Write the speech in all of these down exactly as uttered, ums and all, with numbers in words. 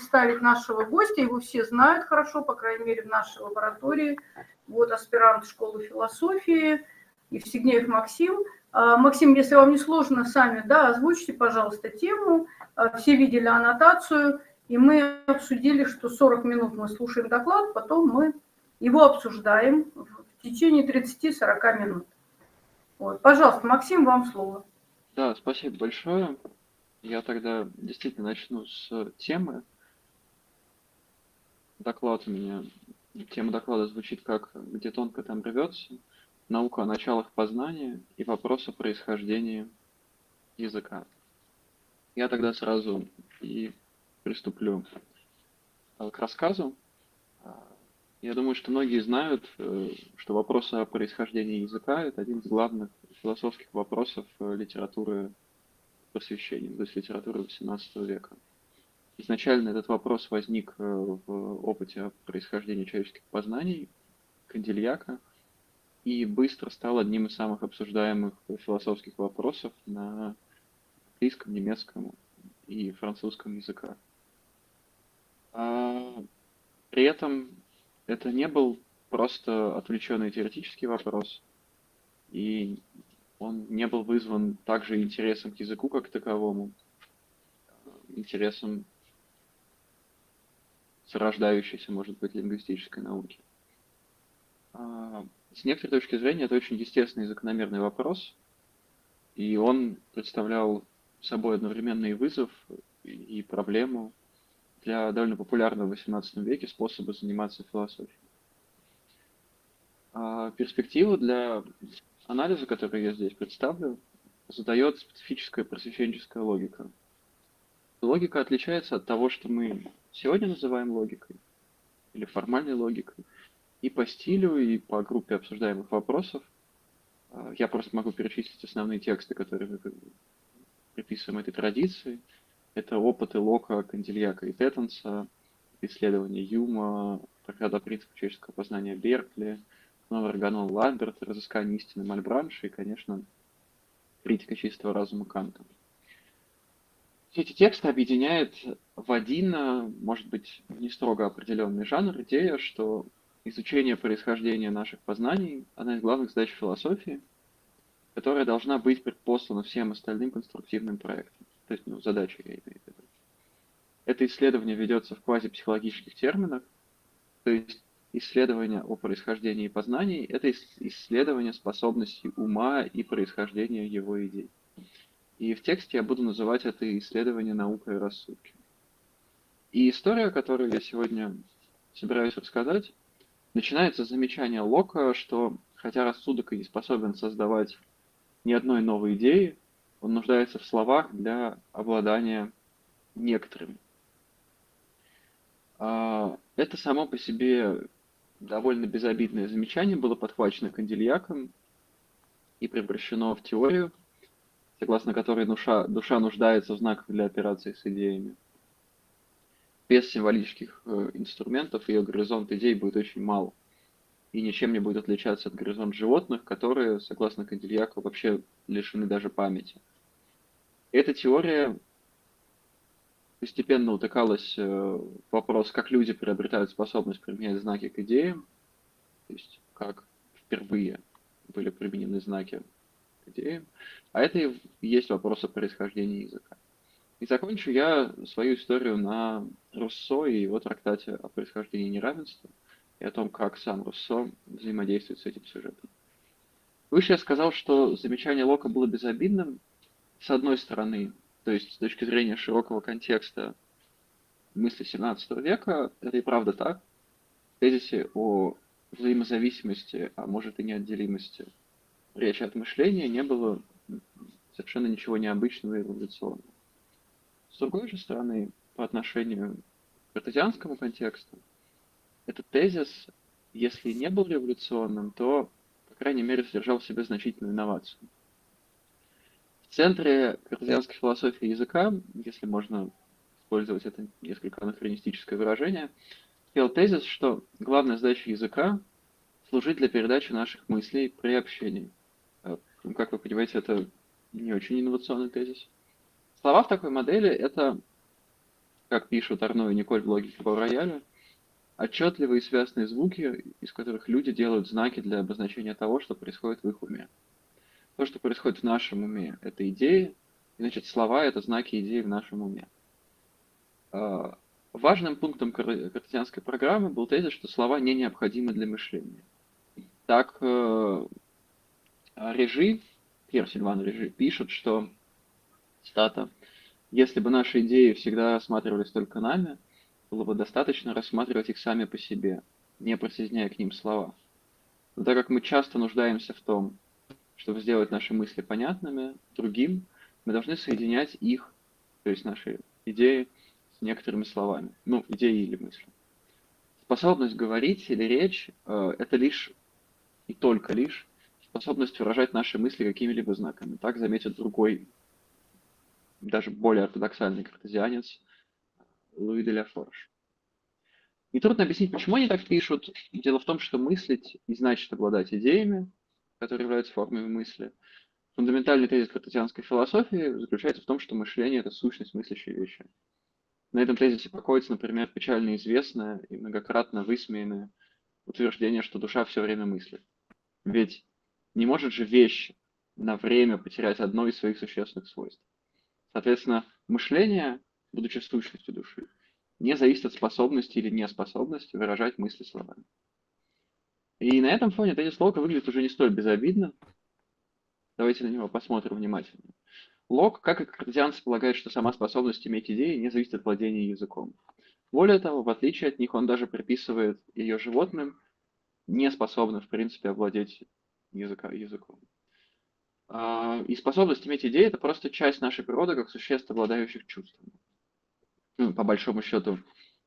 представить нашего гостя. Его все знают хорошо, по крайней мере, в нашей лаборатории. Вот аспирант школы философии Евстигнеев Максим. Максим, если вам не сложно, сами, да, озвучьте, пожалуйста, тему. Все видели аннотацию, и мы обсудили, что сорок минут мы слушаем доклад, потом мы его обсуждаем в течение тридцати-сорока минут. Вот. Пожалуйста, Максим, вам слово. Да, спасибо большое. Я тогда действительно начну с темы. Доклад у меня, тема доклада звучит как «Где тонко, там рвется. Наука о началах познания и вопрос о происхождении языка». Я тогда сразу и приступлю к рассказу. Я думаю, что многие знают, что вопрос о происхождении языка – это один из главных философских вопросов литературы просвещения, то есть литературы восемнадцатого века. Изначально этот вопрос возник в опыте о происхождении человеческих познаний Кандильяка и быстро стал одним из самых обсуждаемых философских вопросов на английском, немецком и французском языках. А при этом это не был просто отвлеченный теоретический вопрос, и он не был вызван также интересом к языку как к таковому, интересом зарождающейся, может быть, лингвистической науки. С некоторой точки зрения это очень естественный и закономерный вопрос, и он представлял собой одновременно и вызов, и проблему для довольно популярного в восемнадцатом веке способа заниматься философией. А перспективу для анализа, который я здесь представлю, задает специфическая просвещенческая логика. Логика отличается от того, что мы сегодня называем логикой, или формальной логикой, и по стилю, и по группе обсуждаемых вопросов. Я просто могу перечислить основные тексты, которые мы приписываем этой традиции. Это опыты Лока, Кандильяка и Теттенса, исследования Юма, трактат о принципах человеческого познания Беркли, новый органон Ламберт, разыскание истины Мальбранша и, конечно, критика чистого разума Канта. Все эти тексты объединяет в один, может быть, не строго определенный жанр, идея, что изучение происхождения наших познаний – одна из главных задач философии, которая должна быть предпослана всем остальным конструктивным проектам. То есть, ну, задача я имею в виду. Это исследование ведется в квазипсихологических терминах, то есть исследование о происхождении познаний – это исследование способностей ума и происхождения его идей. И в тексте я буду называть это исследование наукой и рассудки. И история, которую я сегодня собираюсь рассказать, начинается с замечания Лока, что хотя рассудок и не способен создавать ни одной новой идеи, он нуждается в словах для обладания некоторыми. Это само по себе довольно безобидное замечание было подхвачено Кандильяком и превращено в теорию, согласно которой душа, душа нуждается в знаках для операций с идеями. Без символических инструментов ее горизонт идей будет очень мал и ничем не будет отличаться от горизонта животных, которые, согласно Кандильяку, вообще лишены даже памяти. Эта теория постепенно утыкалась в вопрос, как люди приобретают способность применять знаки к идеям, то есть как впервые были применены знаки к идеям, а это и есть вопрос о происхождении языка. И закончу я свою историю на Руссо и его трактате о происхождении неравенства и о том, как сам Руссо взаимодействует с этим сюжетом. Выше я сказал, что замечание Лока было безобидным, с одной стороны, то есть с точки зрения широкого контекста мысли семнадцатого века, это и правда так. В тезисе о взаимозависимости, а может и неотделимости речи от мышления не было совершенно ничего необычного и революционного. С другой же стороны, по отношению к картезианскому контексту, этот тезис, если не был революционным, то, по крайней мере, содержал в себе значительную инновацию. В центре картезианской философии языка, если можно использовать это несколько анахронистическое выражение, стоял тезис, что главная задача языка – служить для передачи наших мыслей при общении. Как вы понимаете, это не очень инновационный тезис. Слова в такой модели – это как пишут Арно и Николь в логике Бау-Рояля, отчетливые и связные звуки, из которых люди делают знаки для обозначения того, что происходит в их уме. То, что происходит в нашем уме, это идеи, значит, слова — это знаки идей в нашем уме. Важным пунктом картезианской программы был тезис, что слова не необходимы для мышления. Так, Режи, Пьер Сильван Режи, пишет, что, цитата, «Если бы наши идеи всегда рассматривались только нами, было бы достаточно рассматривать их сами по себе, не присоединяя к ним слова. Но так как мы часто нуждаемся в том, чтобы сделать наши мысли понятными другим, мы должны соединять их, то есть наши идеи, с некоторыми словами. Ну, идеи или мысли. Способность говорить или речь э, – это лишь и только лишь способность выражать наши мысли какими-либо знаками. Так заметит другой, даже более ортодоксальный картезианец Луи де ля Форж. Нетрудно объяснить, почему они так пишут. Дело в том, что мыслить и значит обладать идеями, которые являются формами мысли. Фундаментальный тезис картезианской философии заключается в том, что мышление – это сущность мыслящей вещи. На этом тезисе покоится, например, печально известное и многократно высмеянное утверждение, что душа все время мыслит. Ведь не может же вещь на время потерять одно из своих существенных свойств. Соответственно, мышление, будучи сущностью души, не зависит от способности или неспособности выражать мысли словами. И на этом фоне тезис Лока выглядит уже не столь безобидно. Давайте на него посмотрим внимательно. Лок, как и картезианцы, полагает, что сама способность иметь идеи не зависит от владения языком. Более того, в отличие от них, он даже приписывает ее животным, не способным, в принципе, овладеть языка, языком. И способность иметь идеи – это просто часть нашей природы, как существ, обладающих чувствами. Ну, по большому счету,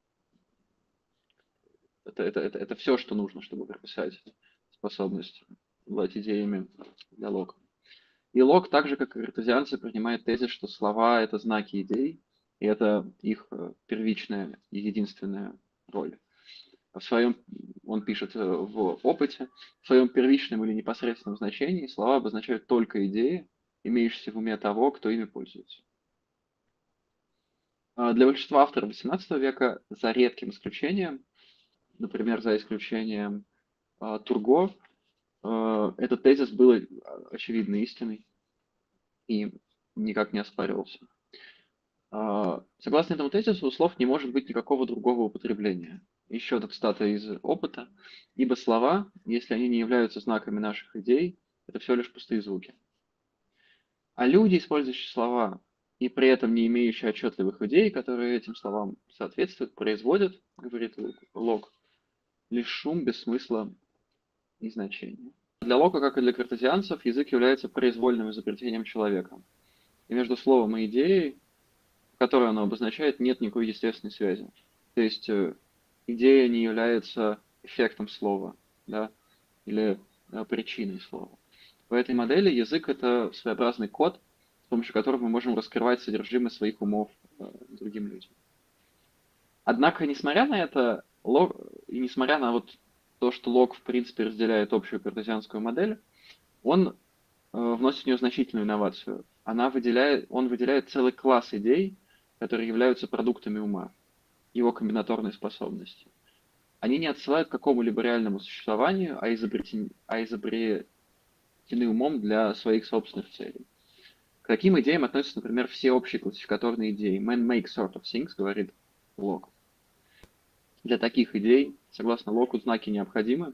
это, это, это, это все, что нужно, чтобы прописать способность обладать идеями для Лока. И Лок, так же, как и картезианцы, принимает тезис, что слова – это знаки идей, и это их первичная и единственная роль. В своем, он пишет в опыте, в своем первичном или непосредственном значении слова обозначают только идеи, имеющиеся в уме того, кто ими пользуется. Для большинства авторов восемнадцатого века, за редким исключением, например, за исключением Турго, этот тезис был очевидно истиной и никак не оспаривался. Согласно этому тезису, у слов не может быть никакого другого употребления. Еще одна цитата из опыта. Ибо слова, если они не являются знаками наших идей, это все лишь пустые звуки. А люди, использующие слова и при этом не имеющие отчетливых идей, которые этим словам соответствуют, производят, говорит Лок, лишь шум без смысла и значения. Для Лока, как и для картезианцев, язык является произвольным изобретением человека. И между словом и идеей, которую оно обозначает, нет никакой естественной связи. То есть идея не является эффектом слова, да, или да, причиной слова. В этой модели язык – это своеобразный код, с помощью которого мы можем раскрывать содержимое своих умов э, другим людям. Однако, несмотря на это, Лок, и несмотря на вот то, что Лок, в принципе, разделяет общую картезианскую модель, он э, вносит в нее значительную инновацию. Она выделяет, он выделяет целый класс идей, которые являются продуктами ума, его комбинаторной способности. Они не отсылают к какому-либо реальному существованию, а изобретены, а изобретены умом для своих собственных целей. К таким идеям относятся, например, все общие классификаторные идеи. Man makes sort of things, говорит Лок. Для таких идей, согласно Локу, знаки необходимы,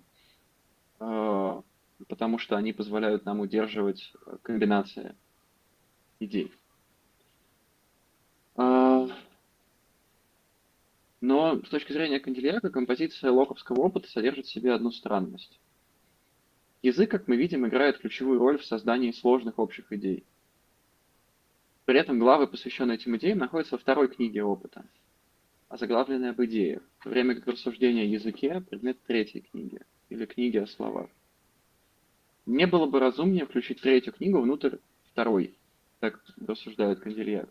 потому что они позволяют нам удерживать комбинации идей. Но с точки зрения Кандильяка, композиция локовского опыта содержит в себе одну странность. Язык, как мы видим, играет ключевую роль в создании сложных общих идей. При этом главы, посвященные этим идеям, находятся во второй книге опыта, озаглавленной об идеях, в то время как рассуждение о языке – предмет третьей книги, или книги о словах. Не было бы разумнее включить третью книгу внутрь второй, так рассуждает Кандильяк.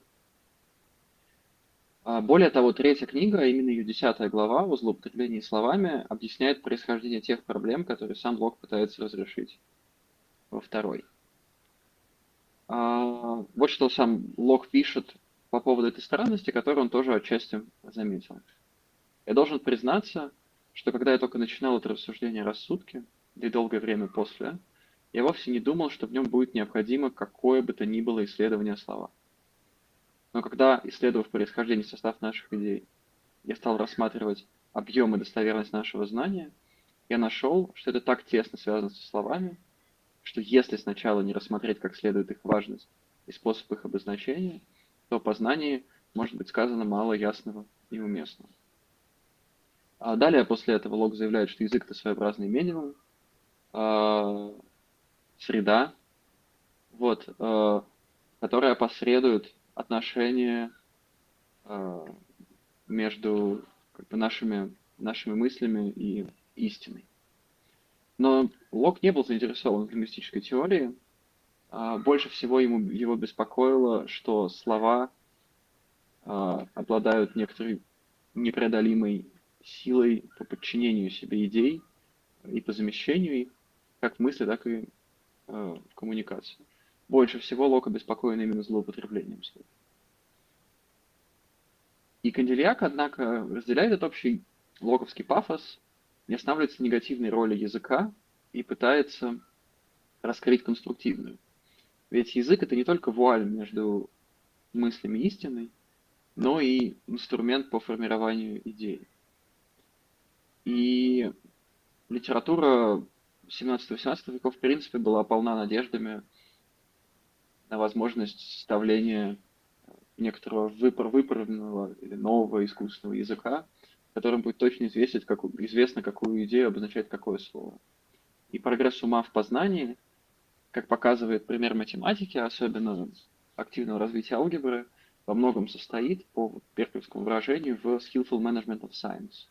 Более того, третья книга, а именно ее десятая глава о злоупотреблении словами, объясняет происхождение тех проблем, которые сам Лок пытается разрешить во второй. Вот что сам Лок пишет по поводу этой странности, которую он тоже отчасти заметил. Я должен признаться, что когда я только начинал это рассуждение о рассудке, да и долгое время после, я вовсе не думал, что в нем будет необходимо какое бы то ни было исследование слова. Но когда, исследовав происхождение и состав наших идей, я стал рассматривать объем и достоверность нашего знания, я нашел, что это так тесно связано со словами, что если сначала не рассмотреть как следует их важность и способ их обозначения, то о познании может быть сказано мало ясного и уместного. А далее, после этого, Лок заявляет, что язык – это своеобразный минимум, э, среда, вот, э, которая посредует отношения э, между как бы, нашими, нашими мыслями и истиной. Но Лок не был заинтересован в лингвистической теории. А больше всего ему, его беспокоило, что слова а, обладают некоторой непреодолимой силой по подчинению себе идей и по замещению их, как в мысли, так и э, в коммуникации. Больше всего Лока беспокоен именно злоупотреблением слов. И Кандильяк, однако, разделяет этот общий локовский пафос, не останавливается в негативной роли языка и пытается раскрыть конструктивную. Ведь язык – это не только вуаль между мыслями и истиной, но и инструмент по формированию идей. И литература семнадцатого-восемнадцатого веков, в принципе, была полна надеждами на возможность составления некоторого выпар- выправленного или нового искусственного языка, которым будет точно известно, какую, известно, какую идею обозначает какое слово. И прогресс ума в познании, как показывает пример математики, особенно активного развития алгебры, во многом состоит, по перковскому выражению, в skillful management of science.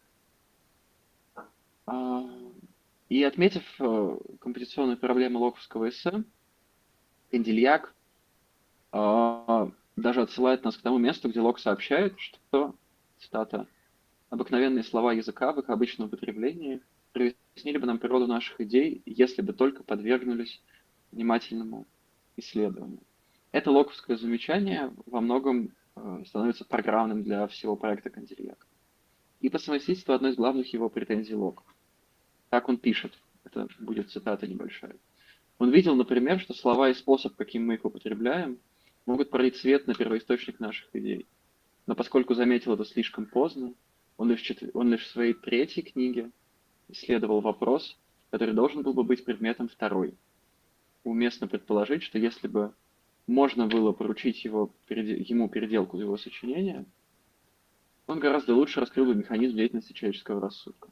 А, И отметив э, композиционные проблемы локовского эссе, Кандильяк а, даже отсылает нас к тому месту, где Лок сообщает, что, цитата, «обыкновенные слова языка в их обычном употреблении прояснили бы нам природу наших идей, если бы только подвергнулись внимательному исследованию». Это локовское замечание во многом э, становится программным для всего проекта Кандильяка. И по совместительству одной из главных его претензий Лока. Так он пишет, это будет цитата небольшая. Он видел, например, что слова и способ, каким мы их употребляем, могут пролить свет на первоисточник наших идей. Но поскольку заметил это слишком поздно, он лишь, четв... он лишь в своей третьей книге исследовал вопрос, который должен был бы быть предметом второй. Уместно предположить, что если бы можно было поручить его, ему переделку его сочинения, он гораздо лучше раскрыл бы механизм деятельности человеческого рассудка.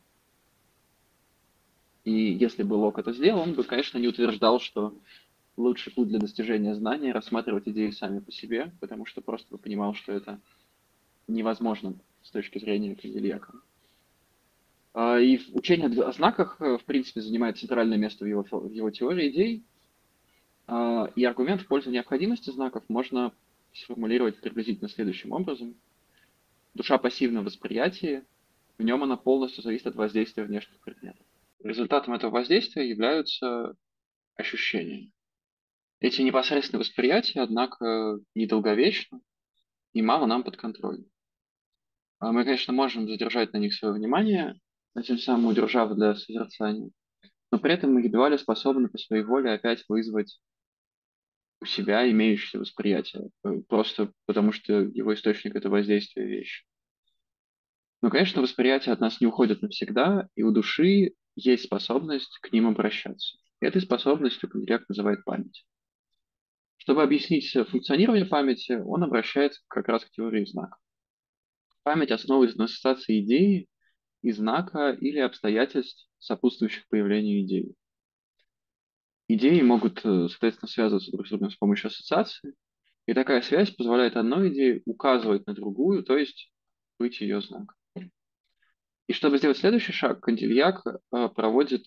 И если бы Лок это сделал, он бы, конечно, не утверждал, что лучший путь для достижения знания – рассматривать идеи сами по себе, потому что просто бы понимал, что это невозможно с точки зрения Кандильяка. И учение о знаках, в принципе, занимает центральное место в его, в его теории идей. И аргумент в пользу необходимости знаков можно сформулировать приблизительно следующим образом. Душа пассивна в восприятии, в нем она полностью зависит от воздействия внешних предметов. Результатом этого воздействия являются ощущения. Эти непосредственные восприятия, однако, недолговечны и мало нам подконтрольны. Мы, конечно, можем задержать на них свое внимание, тем самым удержав для созерцания, но при этом мы едва ли способны по своей воле опять вызвать у себя имеющееся восприятие, просто потому что его источник – это воздействие вещи. Но, конечно, восприятия от нас не уходят навсегда, и у души есть способность к ним обращаться. И этой способностью Кандильяк называет память. Чтобы объяснить функционирование памяти, он обращается как раз к теории знаков. Память основывается на ассоциации идеи и знака или обстоятельств, сопутствующих появлению идеи. Идеи могут, соответственно, связываться друг с другом с помощью ассоциации, и такая связь позволяет одной идее указывать на другую, то есть быть ее знаком. И чтобы сделать следующий шаг, Кандильяк проводит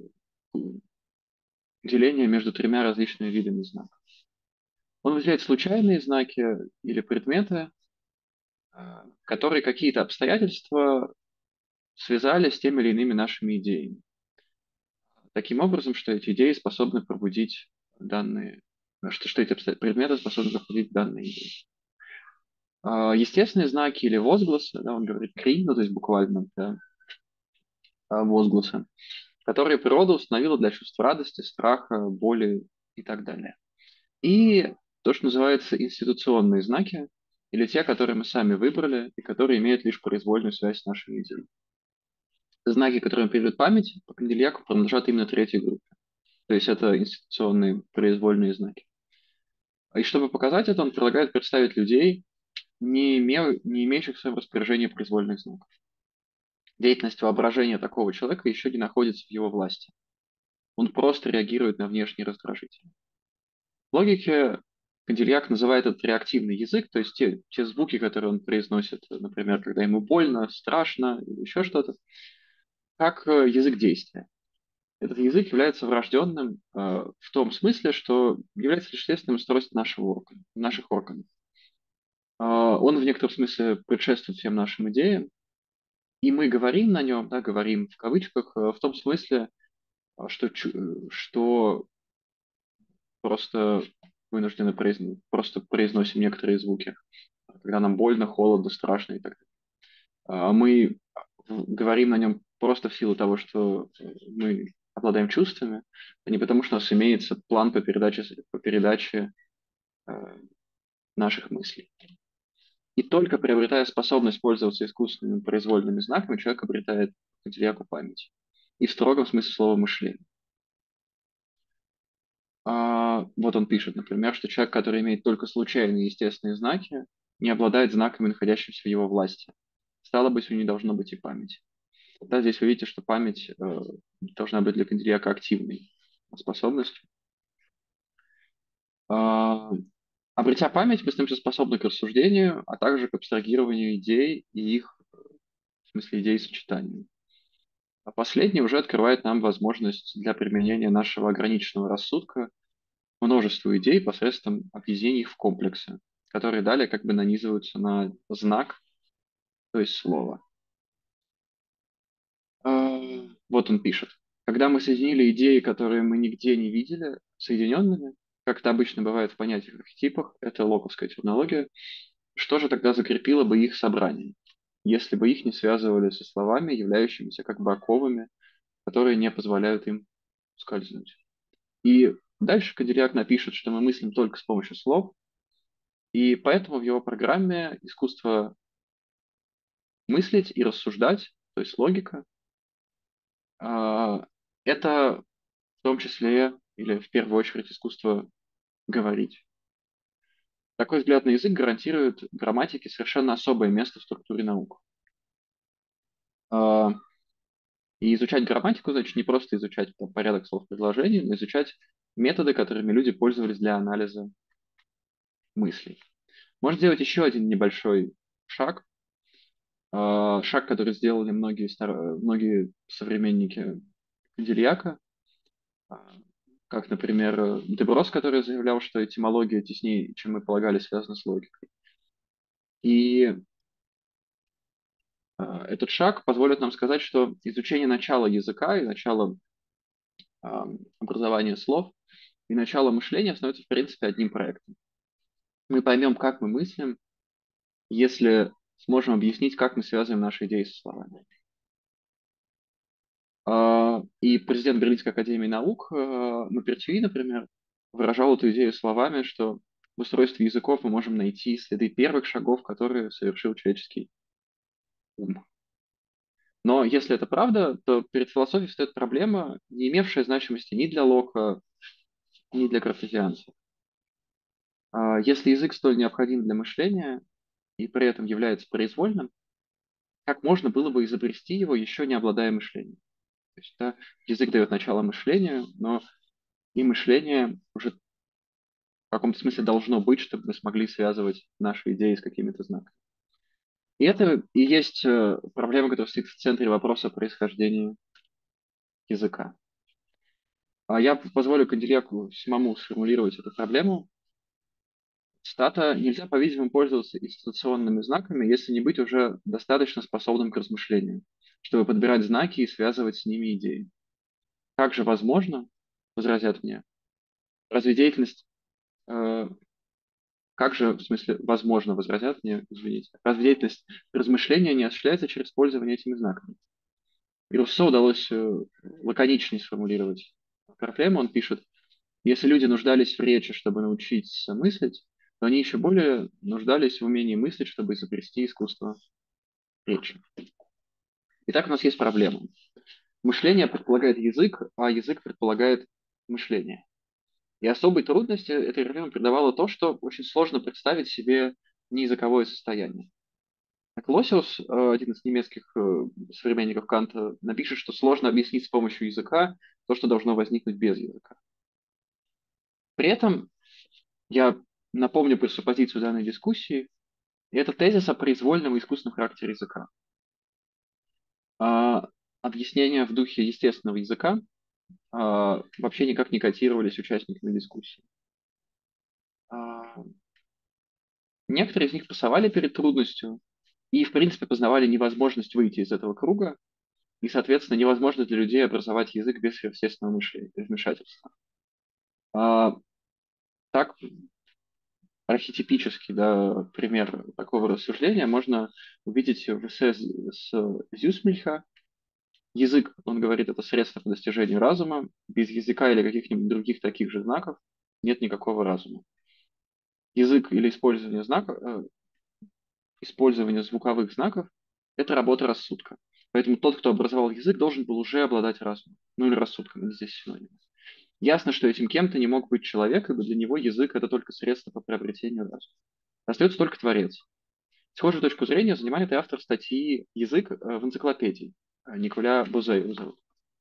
деление между тремя различными видами знаков. Он выделяет случайные знаки или предметы, которые какие-то обстоятельства связали с теми или иными нашими идеями. Таким образом, что эти идеи способны пробудить данные, что, что эти предметы способны пробудить данные идеи. А, Естественные знаки или возгласы, да, он говорит кри, ну, то есть буквально, да, а, возгласы, которые природа установила для чувств радости, страха, боли и так далее. И то, что называется институционные знаки, или те, которые мы сами выбрали и которые имеют лишь произвольную связь с нашим видением. Знаки, которые передают память, по Канделяку принадлежат именно третьей группе. То есть это институционные произвольные знаки. И чтобы показать это, он предлагает представить людей, не, име- не имеющих в своем распоряжении произвольных знаков. Деятельность воображения такого человека еще не находится в его власти. Он просто реагирует на внешние раздражители. В логике Кандильяк называет этот реактивный язык, то есть те, те звуки, которые он произносит, например, когда ему больно, страшно или еще что-то, как э, язык действия. Этот язык является врожденным э, в том смысле, что является лишь следственным устройством нашего органа, наших органов. Э, он в некотором смысле предшествует всем нашим идеям, и мы говорим на нем, да, говорим в кавычках, э, в том смысле, э, что, чу- э, что просто вынуждены произн- просто произносим некоторые звуки, когда нам больно, холодно, страшно и так далее. А Мы говорим на нем просто в силу того, что мы обладаем чувствами, а не потому, что у нас имеется план по передаче, по передаче э, наших мыслей. И только приобретая способность пользоваться искусственными произвольными знаками, человек обретает кандидатскую память. И в строгом смысле слова мышление. А, вот он пишет, например, что человек, который имеет только случайные естественные знаки, не обладает знаками, находящимися в его власти. Стало быть, у него не должно быть и памяти. Да, здесь вы видите, что память э, должна быть для кандидата активной способностью. А, обретя память, мы становимся способны к рассуждению, а также к абстрагированию идей и их, в смысле идей сочетанию. А последнее уже открывает нам возможность для применения нашего ограниченного рассудка множеству идей посредством объединения их в комплексы, которые далее как бы нанизываются на знак, то есть слово. А, Вот он пишет. Когда мы соединили идеи, которые мы нигде не видели, соединенными, как это обычно бывает в понятиях архетипах, это локовская терминология, что же тогда закрепило бы их собрание, если бы их не связывали со словами, являющимися как бы оковами, которые не позволяют им скользнуть. И дальше Кадильяк напишет, что мы мыслим только с помощью слов, и поэтому в его программе искусство мыслить и рассуждать, то есть логика, а, это в том числе или в первую очередь искусство говорить. Такой взгляд на язык гарантирует грамматике совершенно особое место в структуре наук. А, И изучать грамматику, значит, не просто изучать там, порядок слов предложений, но изучать методы, которыми люди пользовались для анализа мыслей. Можно сделать еще один небольшой шаг, а, шаг, который сделали многие, стар- многие современники Дильяка, а, как, например, Деброс, который заявлял, что этимология теснее, чем мы полагали, связана с логикой. И а, этот шаг позволит нам сказать, что изучение начала языка и начала а, образования слов и начало мышления становится, в принципе, одним проектом. Мы поймем, как мы мыслим, если сможем объяснить, как мы связываем наши идеи со словами. А, И президент Берлинской академии наук а, Мапертьюи, например, выражал эту идею словами, что в устройстве языков мы можем найти следы первых шагов, которые совершил человеческий ум. Но если это правда, то перед философией стоит проблема, не имевшая значимости ни для Лока, ни для картезианцев. А Если язык столь необходим для мышления и при этом является произвольным, как можно было бы изобрести его, еще не обладая мышлением? То есть, да, язык дает начало мышлению, но и мышление уже в каком-то смысле должно быть, чтобы мы смогли связывать наши идеи с какими-то знаками. И это и есть э, проблема, которая стоит в центре вопроса происхождения языка. А я позволю Канделяку самому сформулировать эту проблему. Цитата: «Нельзя, по-видимому, пользоваться институционными знаками, если не быть уже достаточно способным к размышлению, чтобы подбирать знаки и связывать с ними идеи. Как же возможно, возразят мне, разве деятельность, э, Как же, в смысле, возможно, возразят мне, извините, разве деятельность размышления не осуществляется через использование этими знаками? И Руссо удалось э, лаконичнее сформулировать проблему. Он пишет: если люди нуждались в речи, чтобы научиться мыслить, то они еще более нуждались в умении мыслить, чтобы изобрести искусство речи. Итак, у нас есть проблема. Мышление предполагает язык, а язык предполагает мышление. И особой трудности этой проблеме придавало то, что очень сложно представить себе неязыковое состояние. Клосиус, э, один из немецких э, современников Канта, напишет, что сложно объяснить с помощью языка то, что должно возникнуть без языка. При этом я напомню пресуппозицию данной дискуссии, и это тезис о произвольном и искусственном характере языка. А, объяснения в духе естественного языка а, вообще никак не котировались участниками дискуссии. А, некоторые из них пасовали перед трудностью и, в принципе, познавали невозможность выйти из этого круга, и, соответственно, невозможно для людей образовать язык без естественного мышления, без вмешательства. А, так, архетипический, да, пример такого рассуждения можно увидеть в эссе с Зюсмельха. Язык, он говорит, это средство по достижению разума. Без языка или каких-нибудь других таких же знаков нет никакого разума. Язык или использование знаков, э, использование звуковых знаков – это работа рассудка. Поэтому тот, кто образовал язык, должен был уже обладать разумом. Ну или рассудком, это здесь синоним. Ясно, что этим кем-то не мог быть человек, ибо для него язык – это только средство по приобретению разума. Остается только творец. Схожую точку зрения занимает и автор статьи «Язык» в энциклопедии. Николя Бозе его зовут.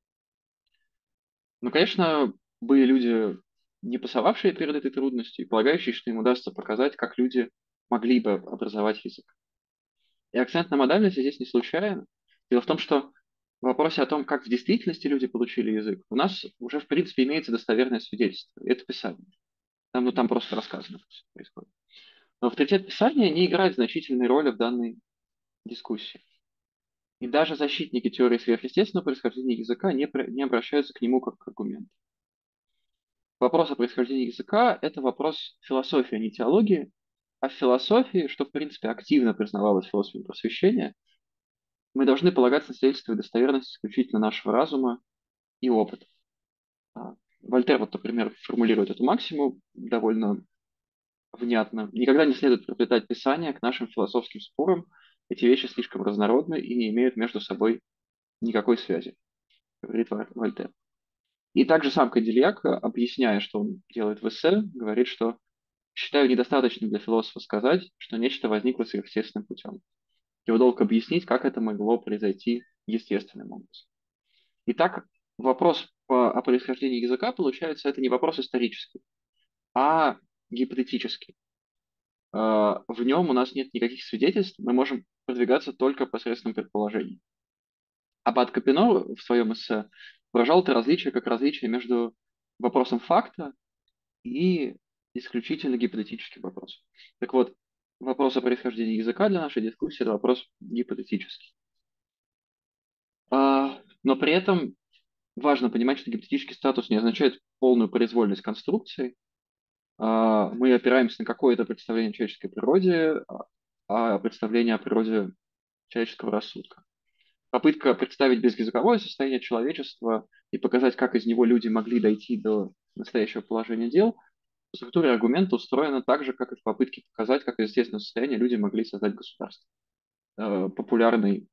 Но, конечно, были люди, не пасовавшие перед этой трудностью, и полагающие, что им удастся показать, как люди могли бы образовать язык. И акцент на модальности здесь не случайно. Дело в том, что в вопросе о том, как в действительности люди получили язык, у нас уже, в принципе, имеется достоверное свидетельство. Это Писание. Там, ну, там просто рассказано, что происходит. Но авторитет Писания не играет значительной роли в данной дискуссии. И даже защитники теории сверхъестественного происхождения языка не, не обращаются к нему как к аргументу. Вопрос о происхождении языка – это вопрос философии, а не теологии. А в философии, что, в принципе, активно признавалось философией просвещения, мы должны полагаться на свидетельство и достоверность исключительно нашего разума и опыта. А, Вольтер, вот, например, формулирует эту максиму довольно внятно. Никогда не следует приплетать Писание к нашим философским спорам. Эти вещи слишком разнородны и не имеют между собой никакой связи, говорит Вольтер. И также сам Кадильяк, объясняя, что он делает в эссе, говорит, что считаю недостаточным для философа сказать, что нечто возникло сверхъестественным путем. Его долг объяснить, как это могло произойти естественным образом. Итак, вопрос по, о происхождении языка, получается, это не вопрос исторический, а гипотетический. В нем у нас нет никаких свидетельств, мы можем продвигаться только посредством предположений. Аббат Капино в своем эссе выражал это различие как различие между вопросом факта и исключительно гипотетическим вопросом. Так вот, вопрос о происхождении языка для нашей дискуссии – это вопрос гипотетический. А, но при этом важно понимать, что гипотетический статус не означает полную произвольность конструкции. А, мы опираемся на какое-то представление о человеческой природе, а представление о природе человеческого рассудка. Попытка представить безязыковое состояние человечества и показать, как из него люди могли дойти до настоящего положения дел, по структуре аргумента устроена так же, как и в попытке показать, как из естественного состояния люди могли создать государство. Э, популярный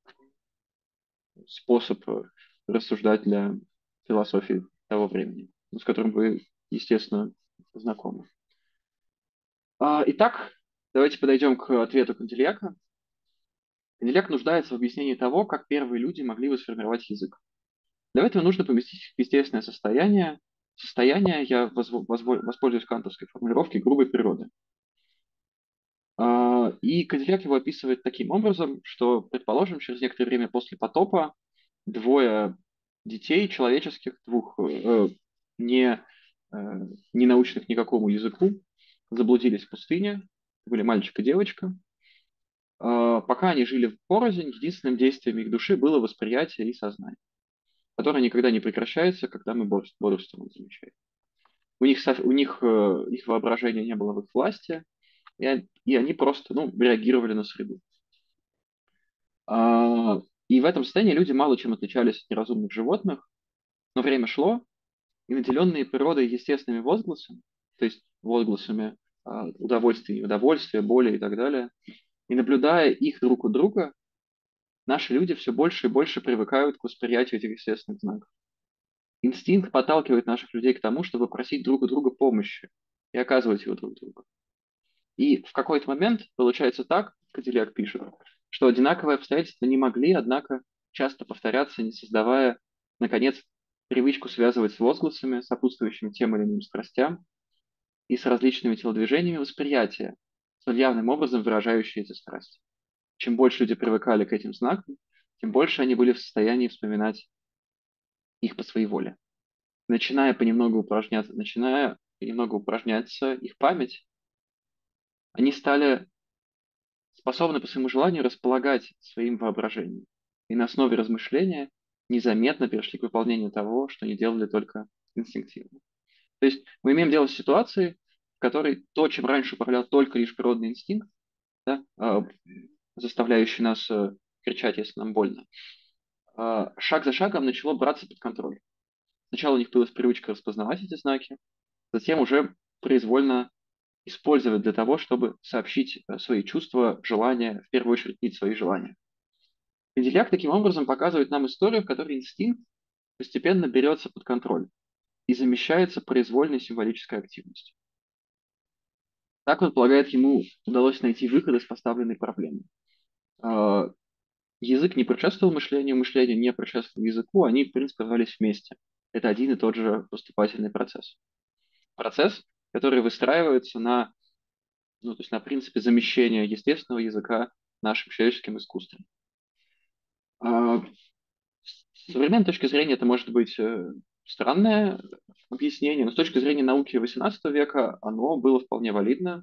способ рассуждать для философии того времени, с которым вы, естественно, знакомы. А, итак, давайте подойдем к ответу Кандильяка. Кандильяк нуждается в объяснении того, как первые люди могли бы сформировать язык. Для этого нужно поместить в естественное состояние. Состояние, я воспользуюсь кантовской формулировкой, грубой природы. И Кадильяк его описывает таким образом, что, предположим, через некоторое время после потопа двое детей человеческих, двух э, не, э, не научных никакому языку, заблудились в пустыне, были мальчик и девочка. Э, пока они жили порознь, единственным действием их души было восприятие и сознание, которое никогда не прекращается, когда мы бодрствуем, замечаем. У них, у них э, их воображение не было в их власти, и, он- и они просто, ну, реагировали на среду. А, и в этом состоянии люди мало чем отличались от неразумных животных, но время шло, и наделенные природой естественными возгласами, то есть возгласами а, удовольствия, неудовольствия, боли и так далее, и наблюдая их друг у друга, наши люди все больше и больше привыкают к восприятию этих естественных знаков. Инстинкт подталкивает наших людей к тому, чтобы просить друг у друга помощи и оказывать его друг другу. И в какой-то момент получается так, Кадильяк пишет, что одинаковые обстоятельства не могли, однако, часто повторяться, не создавая, наконец, привычку связывать с возгласами, сопутствующими тем или иным страстям, и с различными телодвижениями восприятия, столь явным образом выражающие эти страсти. Чем больше люди привыкали к этим знакам, тем больше они были в состоянии вспоминать их по своей воле. Начиная понемногу упражняться, начиная понемногу упражняться их память, они стали способны по своему желанию располагать своим воображением. И на основе размышления незаметно перешли к выполнению того, что они делали только инстинктивно. То есть мы имеем дело с ситуацией, в которой то, чем раньше управлял только лишь природный инстинкт, да, э, заставляющий нас э, кричать, если нам больно, э, шаг за шагом начало браться под контроль. Сначала у них появилась привычка распознавать эти знаки, затем уже произвольно использовать для того, чтобы сообщить э, свои чувства, желания, в первую очередь свои желания. Пенделяк таким образом показывает нам историю, в которой инстинкт постепенно берется под контроль и замещается произвольной символической активностью. Так он полагает, ему удалось найти выход из поставленной проблемы. А, Язык не предшествовал мышлению, мышление не предшествовало языку, они, в принципе, развивались вместе. Это один и тот же поступательный процесс. Процесс, который выстраивается на, ну, то есть на принципе замещения естественного языка нашим человеческим искусством. А, С современной точки зрения это может быть э, странное объяснение, но с точки зрения науки восемнадцатого века оно было вполне валидно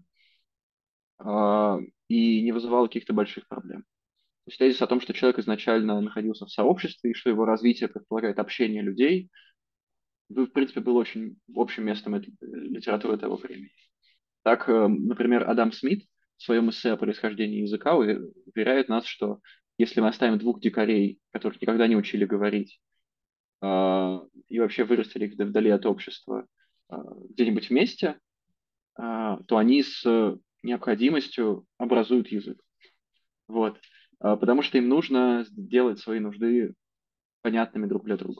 а, и не вызывало каких-то больших проблем. То есть тезис о том, что человек изначально находился в сообществе и что его развитие предполагает общение людей, в принципе, был очень общим местом этой, э, литературы того времени. Так, э, например, Адам Смит в своем эссе о происхождении языка уве- уверяет нас, что если мы оставим двух дикарей, которых никогда не учили говорить, а, и вообще вырастили их вдали от общества а, где-нибудь вместе, а, то они с необходимостью образуют язык. Вот. А, Потому что им нужно сделать свои нужды понятными друг для друга.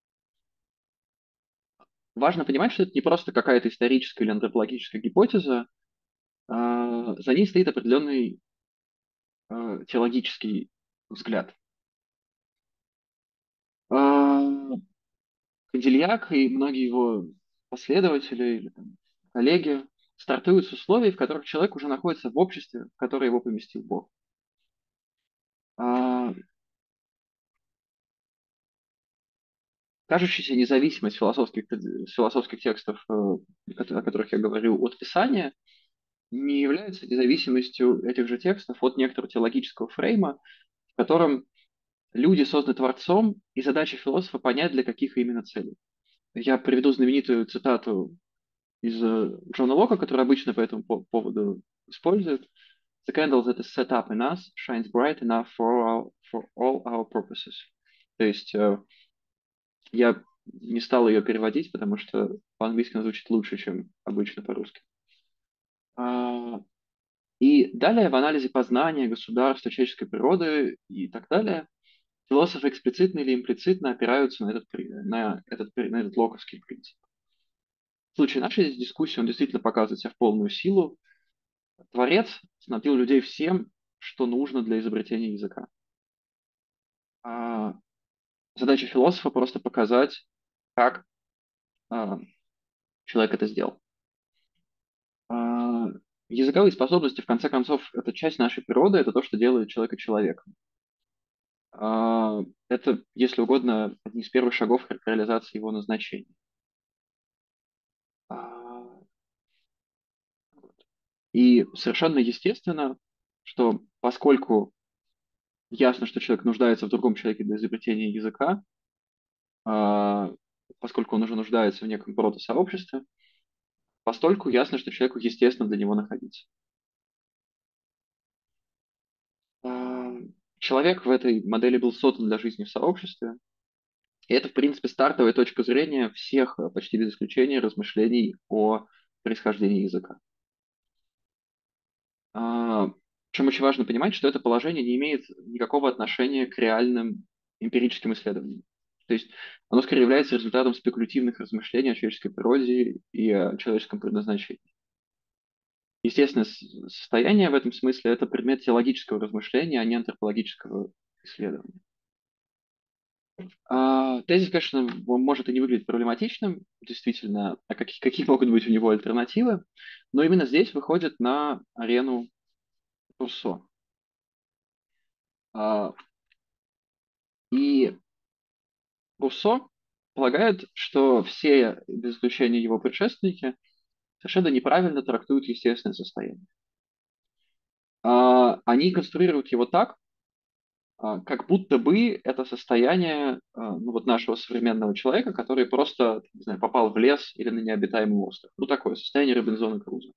Важно понимать, что это не просто какая-то историческая или антропологическая гипотеза, а, за ней стоит определенный а, теологический взгляд. А, Кандильяк и многие его последователи или там, коллеги стартуют с условий, в которых человек уже находится в обществе, в которое его поместил Бог. А, Кажущаяся независимость философских, философских текстов, э, о которых я говорю, от Писания, не является независимостью этих же текстов от некоторого теологического фрейма, в котором люди созданы Творцом, и задача философа понять, для каких именно целей. Я приведу знаменитую цитату из э, Джона Лока, который обычно по этому по- поводу использует. The candle that is set up in us shines bright enough for, our, for all our purposes. То есть э, я не стал ее переводить, потому что по-английски она звучит лучше, чем обычно по-русски. А, И далее в анализе познания государства, человеческой природы и так далее философы эксплицитно или имплицитно опираются на этот, при- на этот, при- на этот локовский принцип. В случае нашей дискуссии он действительно показывает себя в полную силу. Творец снабдил людей всем, что нужно для изобретения языка. А задача философа просто показать, как а, человек это сделал. А, Языковые способности, в конце концов, это часть нашей природы, это то, что делает человека человеком. А, Это, если угодно, один из первых шагов к реализации его назначения. А, И совершенно естественно, что поскольку ясно, что человек нуждается в другом человеке для изобретения языка, а, поскольку он уже нуждается в неком рода сообществе, постольку ясно, что человеку естественно для него находиться. Человек в этой модели был создан для жизни в сообществе, и это, в принципе, стартовая точка зрения всех, э, почти без исключения, размышлений о происхождении языка. А, Причем очень важно понимать, что это положение не имеет никакого отношения к реальным эмпирическим исследованиям. То есть оно скорее является результатом спекулятивных размышлений о человеческой природе и о человеческом предназначении. Естественное с- состояние в этом смысле – это предмет теологического размышления, а не антропологического исследования. А, Тезис, конечно, м- может и не выглядеть проблематичным, действительно, а какие, какие могут быть у него альтернативы, но именно здесь выходит на арену Руссо. А, И Руссо полагает, что все, без исключения его предшественники, совершенно неправильно трактуют естественное состояние. А, Они конструируют его так, а, как будто бы это состояние а, ну, вот нашего современного человека, который просто, не знаю, попал в лес или на необитаемый остров. Ну, такое состояние Робинзона Круза.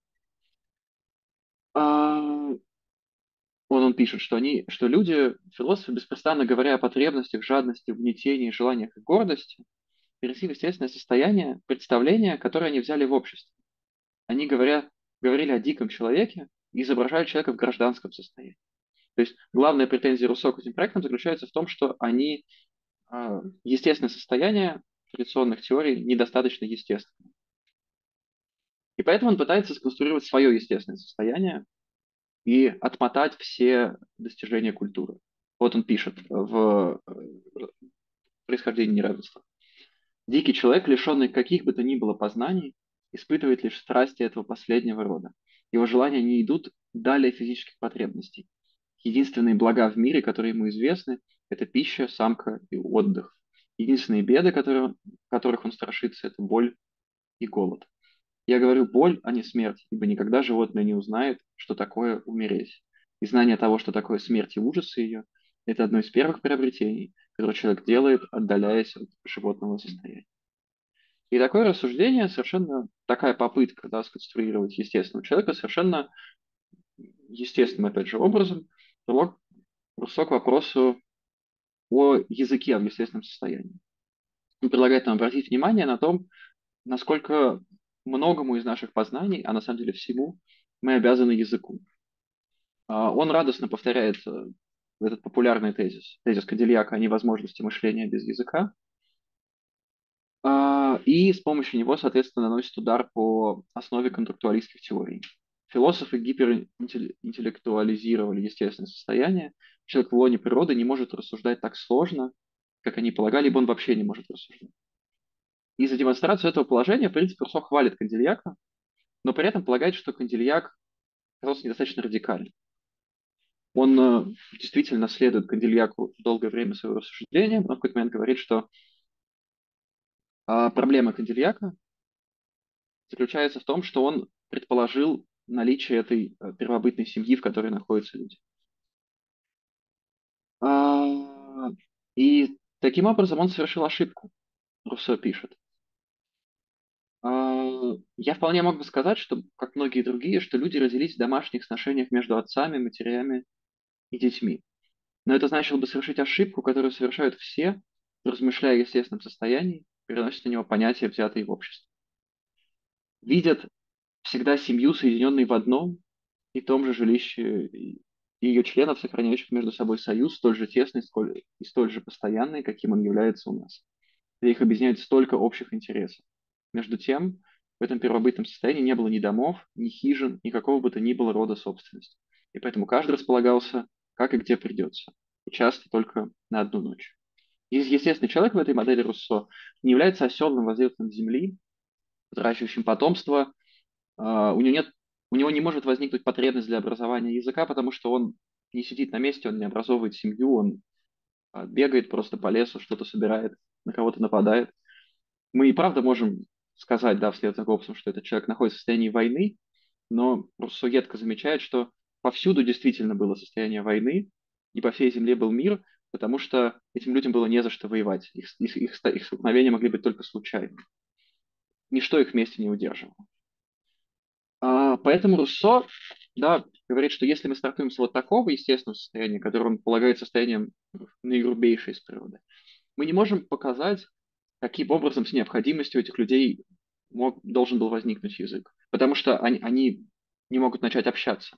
А, Он, он пишет, что, они, что люди, философы, беспрестанно говоря о потребностях, жадности, угнетении, желаниях и гордости, перешли в естественное состояние, представления, которое они взяли в обществе. Они говорят, говорили о диком человеке и изображали человека в гражданском состоянии. То есть главная претензия Руссо к этим проектам заключается в том, что они а, естественное состояние традиционных теорий недостаточно естественно. И поэтому он пытается сконструировать свое естественное состояние и отмотать все достижения культуры. Вот он пишет в э, «Происхождении неравенства». Дикий человек, лишенный каких бы то ни было познаний, испытывает лишь страсти этого последнего рода. Его желания не идут далее физических потребностей. Единственные блага в мире, которые ему известны, это пища, самка и отдых. Единственные беды, которые, которых он страшится, это боль и голод. Я говорю боль, а не смерть, ибо никогда животное не узнает, что такое умереть. И знание того, что такое смерть и ужасы ее, это одно из первых приобретений, которое человек делает, отдаляясь от животного состояния. И такое рассуждение, совершенно такая попытка, да, сконструировать естественного человека, совершенно естественным, опять же, образом привело Руссо к вопросу о языке в естественном состоянии. Он предлагает нам обратить внимание на том, насколько многому из наших познаний, а на самом деле всему, мы обязаны языку. А, Он радостно повторяет э, этот популярный тезис, тезис Кадильяка о невозможности мышления без языка, а, и с помощью него, соответственно, наносит удар по основе контрактуалистских теорий. Философы гиперинтеллектуализировали естественное состояние. Человек в лоне природы не может рассуждать так сложно, как они полагали, ибо он вообще не может рассуждать. И за демонстрацию этого положения, в принципе, Руссо хвалит Кандильяка, но при этом полагает, что Кандильяк оказался недостаточно радикален. Он э, действительно следует Кандильяку долгое время своего рассуждения, но в какой-то момент говорит, что а, проблема Кандильяка заключается в том, что он предположил наличие этой э, первобытной семьи, в которой находятся люди. А, И таким образом он совершил ошибку, Руссо пишет. А, Я вполне мог бы сказать, что, как многие другие, что люди родились в домашних сношениях между отцами, матерями и детьми. Но это значило бы совершить ошибку, которую совершают все, размышляя о естественном состоянии, переносят на него понятия, взятые в обществе. Видят всегда семью, соединенную в одном и том же жилище, и ее членов, сохраняющих между собой союз, столь же тесный сколь, и столь же постоянный, каким он является у нас. Где их объединяет столько общих интересов. Между тем, в этом первобытном состоянии не было ни домов, ни хижин, никакого бы то ни было рода собственности. И поэтому каждый располагался как и где придется, и часто только на одну ночь. И естественный человек в этой модели Руссо не является оседлым возделателем земли, взращивающим потомство. А, У него нет, у него не может возникнуть потребность для образования языка, потому что он не сидит на месте, он не образовывает семью, он а, бегает просто по лесу, что-то собирает, на кого-то нападает. Мы и правда можем сказать, да, вслед за Гоббсом, что этот человек находится в состоянии войны, но Руссо едко замечает, что повсюду действительно было состояние войны, и по всей земле был мир, потому что этим людям было не за что воевать. Их, их, их, ста- их столкновения могли быть только случайными. Ничто их вместе не удерживало. А, поэтому Руссо, да, говорит, что если мы стартуем с вот такого естественного состояния, которое он полагает состоянием наигрубейшей из природы, мы не можем показать, каким образом с необходимостью этих людей мог, должен был возникнуть язык. Потому что они, они не могут начать общаться.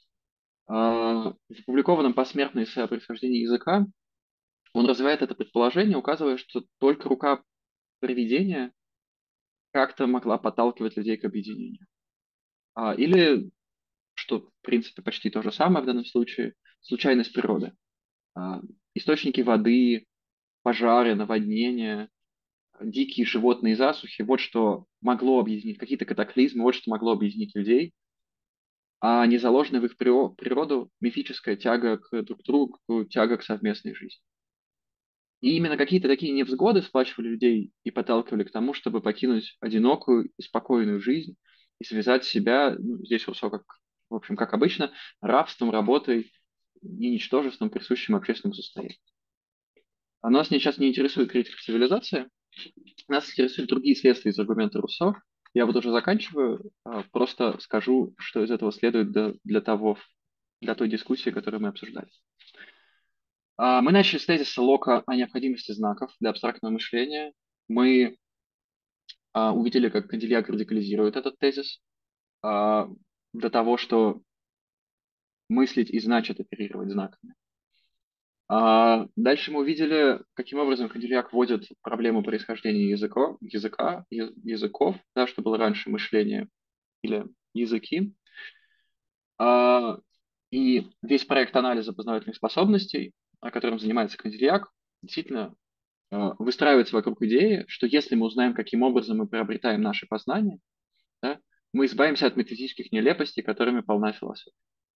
А, в опубликованном посмертном эссе о происхождении языка он развивает это предположение, указывая, что только рука провидения как-то могла подталкивать людей к объединению. А, или, что в принципе почти то же самое в данном случае, случайность природы. А, источники воды, пожары, наводнения, дикие животные засухи, вот что могло объединить, какие-то катаклизмы, вот что могло объединить людей, а не заложенная в их приро- природу мифическая тяга к друг другу, тяга к совместной жизни. И именно какие-то такие невзгоды сплачивали людей и подталкивали к тому, чтобы покинуть одинокую и спокойную жизнь и связать себя, ну, здесь все как, в общем, как обычно, рабством, работой и ничтожеством, присущим общественному состоянию. А нас сейчас не интересует критика цивилизации, нас интересуют другие следствия из аргумента Руссо. Я вот уже заканчиваю, а, просто скажу, что из этого следует для, для того, для той дискуссии, которую мы обсуждали. А, Мы начали с тезиса Лока о необходимости знаков для абстрактного мышления. Мы а, увидели, как Кандильяк радикализирует этот тезис а, до того, что мыслить и значит оперировать знаками. А, дальше мы увидели, каким образом Кандильяк вводит проблему происхождения языка, языка я- языков, да, что было раньше мышление или языки. А, и весь проект анализа познавательных способностей, о котором занимается Кандильяк, действительно а, выстраивается вокруг идеи, что если мы узнаем, каким образом мы приобретаем наши познания, да, мы избавимся от метафизических нелепостей, которыми полна философия.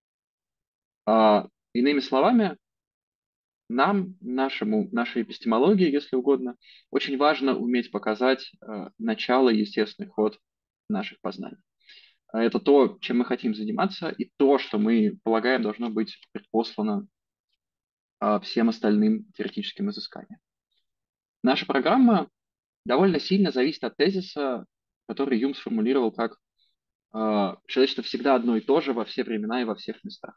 А, иными словами, нам, нашему, нашей эпистемологии, если угодно, очень важно уметь показать э, начало и естественный ход наших познаний. А это то, чем мы хотим заниматься, и то, что мы полагаем, должно быть предпослано э, всем остальным теоретическим изысканиям. Наша программа довольно сильно зависит от тезиса, который Юм сформулировал как э, «человечество всегда одно и то же во все времена и во всех местах».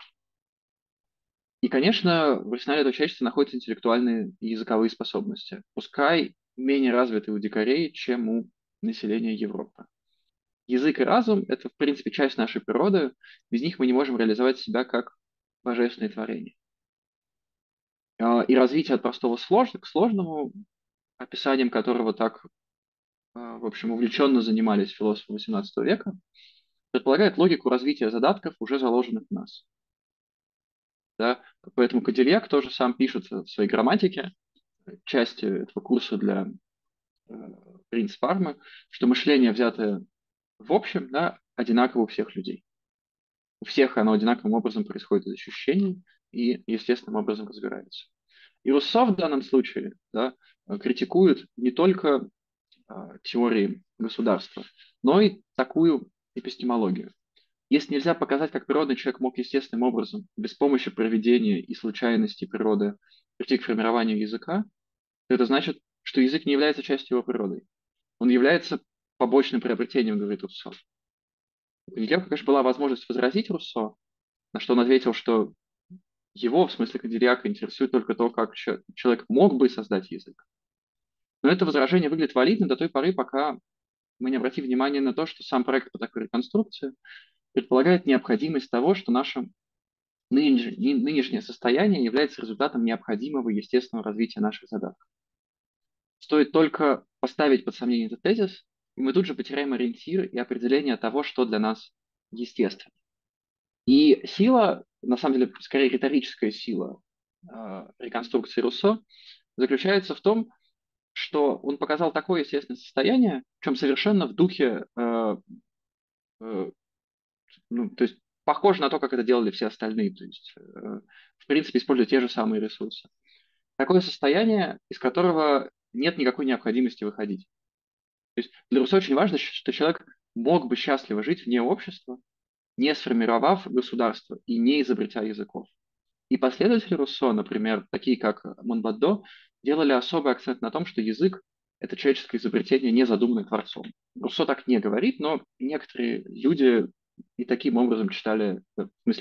И, конечно, в арсенале этого человечества находятся интеллектуальные и языковые способности, пускай менее развитые у дикарей, чем у населения Европы. Язык и разум– это, в принципе, часть нашей природы, без них мы не можем реализовать себя как божественное творение. А, И развитие от простого сложно к сложному, описанием которого так, а, в общем, увлеченно занимались философы восемнадцатого века, предполагает логику развития задатков, уже заложенных в нас. Да? Поэтому Кадильяк тоже сам пишет в своей грамматике, части этого курса для э, принц Пармы, что мышление, взятое в общем, да, одинаково у всех людей. У всех оно одинаковым образом происходит из ощущений и естественным образом разбирается. И Руссо в данном случае, да, критикует не только а, теории государства, но и такую эпистемологию. Если нельзя показать, как природный человек мог естественным образом, без помощи проведения и случайности природы, прийти к формированию языка, то это значит, что язык не является частью его природы. Он является побочным приобретением, говорит Руссо. У Кандильяка, конечно, была возможность возразить Руссо, на что он ответил, что его, в смысле Кандильяка, интересует только то, как человек мог бы создать язык. Но это возражение выглядит валидным до той поры, пока мы не обратим внимание на то, что сам проект по такой реконструкции предполагает необходимость того, что наше нынешнее состояние является результатом необходимого естественного развития наших задатков. Стоит только поставить под сомнение этот тезис, и мы тут же потеряем ориентир и определение того, что для нас естественно. И сила, на самом деле, скорее риторическая сила э, реконструкции Руссо заключается в том, что он показал такое естественное состояние, в чем совершенно в духе, э, э, ну, то есть похоже на то, как это делали все остальные, то есть, э, в принципе, используя те же самые ресурсы. Такое состояние, из которого нет никакой необходимости выходить. То есть для Руссо очень важно, что человек мог бы счастливо жить вне общества, не сформировав государство и не изобретя языков. И последователи Руссо, например, такие как Монбадо, делали особый акцент на том, что язык– это человеческое изобретение, не задуманное Творцом. Руссо так не говорит, но некоторые люди и таким образом читали, в смысле,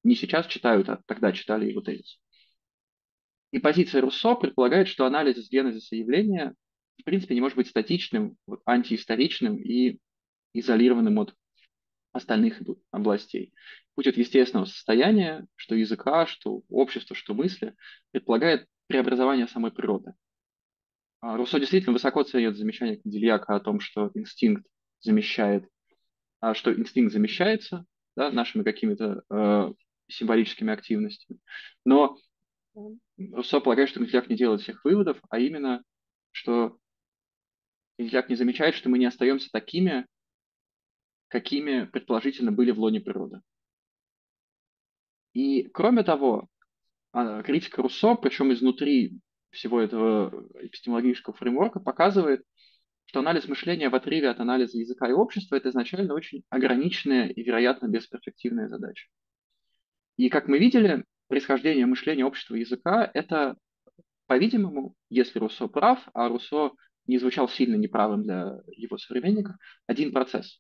не сейчас читают, а тогда читали его тезис. И позиция Руссо предполагает, что анализ генезиса явления в принципе не может быть статичным, вот, антиисторичным и изолированным от остальных областей. Путь от естественного состояния, что языка, что общества, что мысли, предполагает преобразование самой природы. А Руссо действительно высоко ценит замечание Кандильяка о том, что инстинкт замещает, а что инстинкт замещается, да, нашими какими-то э, символическими активностями. Но Руссо полагает, что Кандильяк не делает всех выводов, а именно, что Кандильяк не замечает, что мы не остаемся такими, какими предположительно были в лоне природы. И кроме того, а, критика Руссо, причем изнутри всего этого эпистемологического фреймворка, показывает, что анализ мышления в отрыве от анализа языка и общества – это изначально очень ограниченная и, вероятно, бесперспективная задача. И, как мы видели, происхождение мышления общества и языка – это, по-видимому, если Руссо прав, а Руссо не звучал сильно неправым для его современников, один процесс.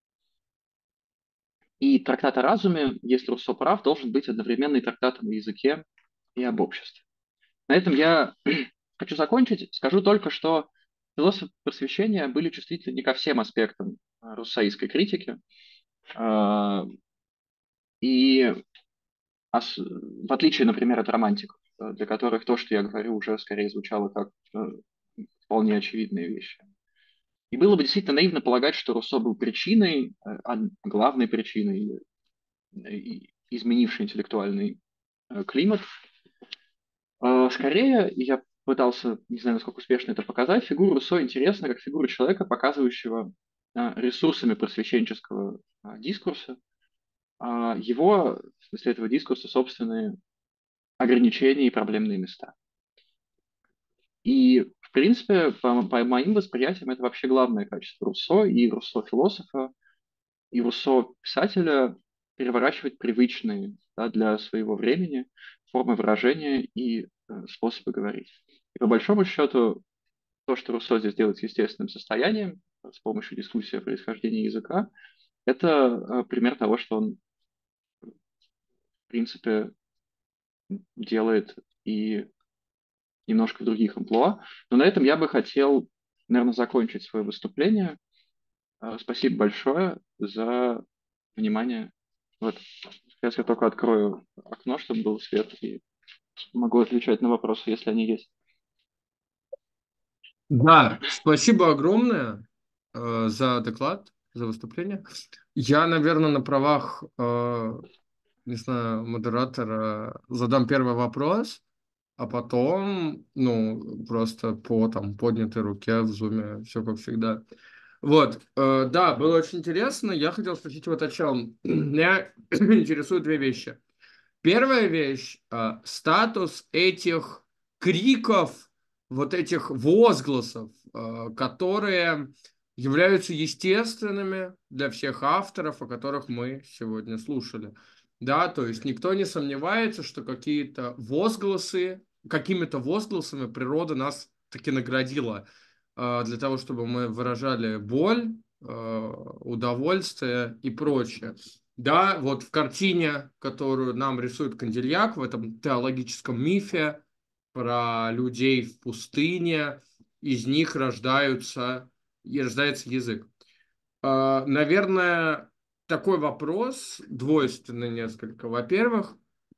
И трактат о разуме, если Руссо прав, должен быть одновременно и трактатом о языке и об обществе. На этом я хочу закончить. Скажу только, что философы просвещения были чувствительны не ко всем аспектам а, руссоистской критики. А, И ос- в отличие, например, от романтиков, э, для которых то, что я говорю, уже скорее звучало как э, вполне очевидные вещи. И было бы действительно наивно полагать, что Руссо был причиной, э, а главной причиной, э, и изменившей интеллектуальный э, климат. Э, Скорее, и я пытался, не знаю, насколько успешно это показать, фигура Руссо интересна как фигура человека, показывающего э, ресурсами просвещенческого э, дискурса, а его, в смысле этого дискурса, собственные ограничения и проблемные места. И, в принципе, по, по моим восприятиям, это вообще главное качество Руссо и Руссо-философа, и Руссо-писателя переворачивать привычные, да, для своего времени формы выражения и э, способы говорить. И по большому счету, то, что Руссо здесь делает с естественным состоянием, с помощью дискуссии о происхождении языка, это э, пример того, что он, в принципе, делает и немножко в других амплуа. Но на этом я бы хотел, наверное, закончить свое выступление. Э, Спасибо большое за внимание. Вот. Сейчас я только открою окно, чтобы был свет, и могу отвечать на вопросы, если они есть. Да, спасибо огромное э, за доклад, за выступление. Я, наверное, на правах, э, не знаю, модератора задам первый вопрос, а потом, ну, просто по там поднятой руке в зуме, все как всегда. Вот, э, да, было очень интересно. Я хотел спросить вот о чем. Меня интересуют две вещи. Первая вещь, а, статус этих криков, вот этих возгласов, а, которые являются естественными для всех авторов, о которых мы сегодня слушали. Да, то есть никто не сомневается, что какие-то возгласы, какими-то возгласами природа нас таки наградила а, для того, чтобы мы выражали боль, а, удовольствие и прочее. Да, вот в картине, которую нам рисует Кандильяк, в этом теологическом мифе про людей в пустыне, из них рождаются, и рождается язык. А, Наверное, такой вопрос двойственный несколько. Во-первых,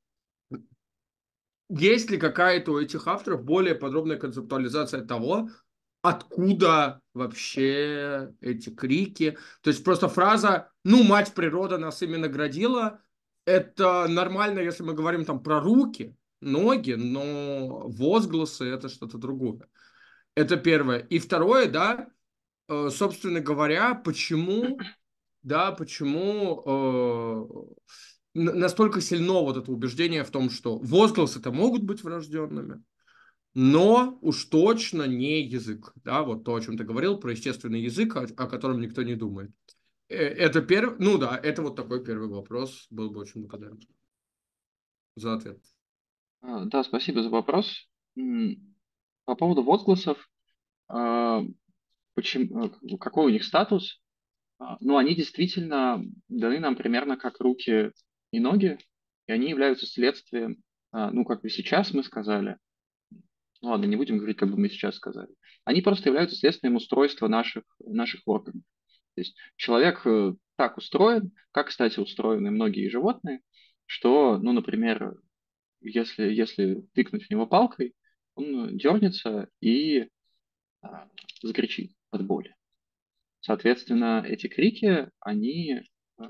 есть ли какая-то у этих авторов более подробная концептуализация того, откуда вообще эти крики? То есть просто фраза «ну, мать природа нас ими наградила» — это нормально, если мы говорим там про руки, ноги, но возгласы — это что-то другое. Это первое. И второе, да, э, собственно говоря, почему, да, почему э, н- настолько сильно вот это убеждение в том, что возгласы-то могут быть врожденными, но уж точно не язык. Да, вот то, о чем ты говорил, про естественный язык, о, о котором никто не думает. Э, Это первый, ну да, это вот такой первый вопрос. Был бы очень благодарен за ответ. А, Да, спасибо за вопрос. М, По поводу возгласов, а, почему, э, какой у них статус? А, Ну, они действительно даны нам примерно как руки и ноги. и они являются следствием, а, ну, как бы сейчас мы сказали, ну, ладно, не будем говорить, как бы мы сейчас сказали, они просто являются следствием устройства наших, наших органов. То есть человек э, так устроен, как, кстати, устроены многие животные, что, ну, например, если, если тыкнуть в него палкой, он дернется и а, закричит от боли. Соответственно, эти крики, они а,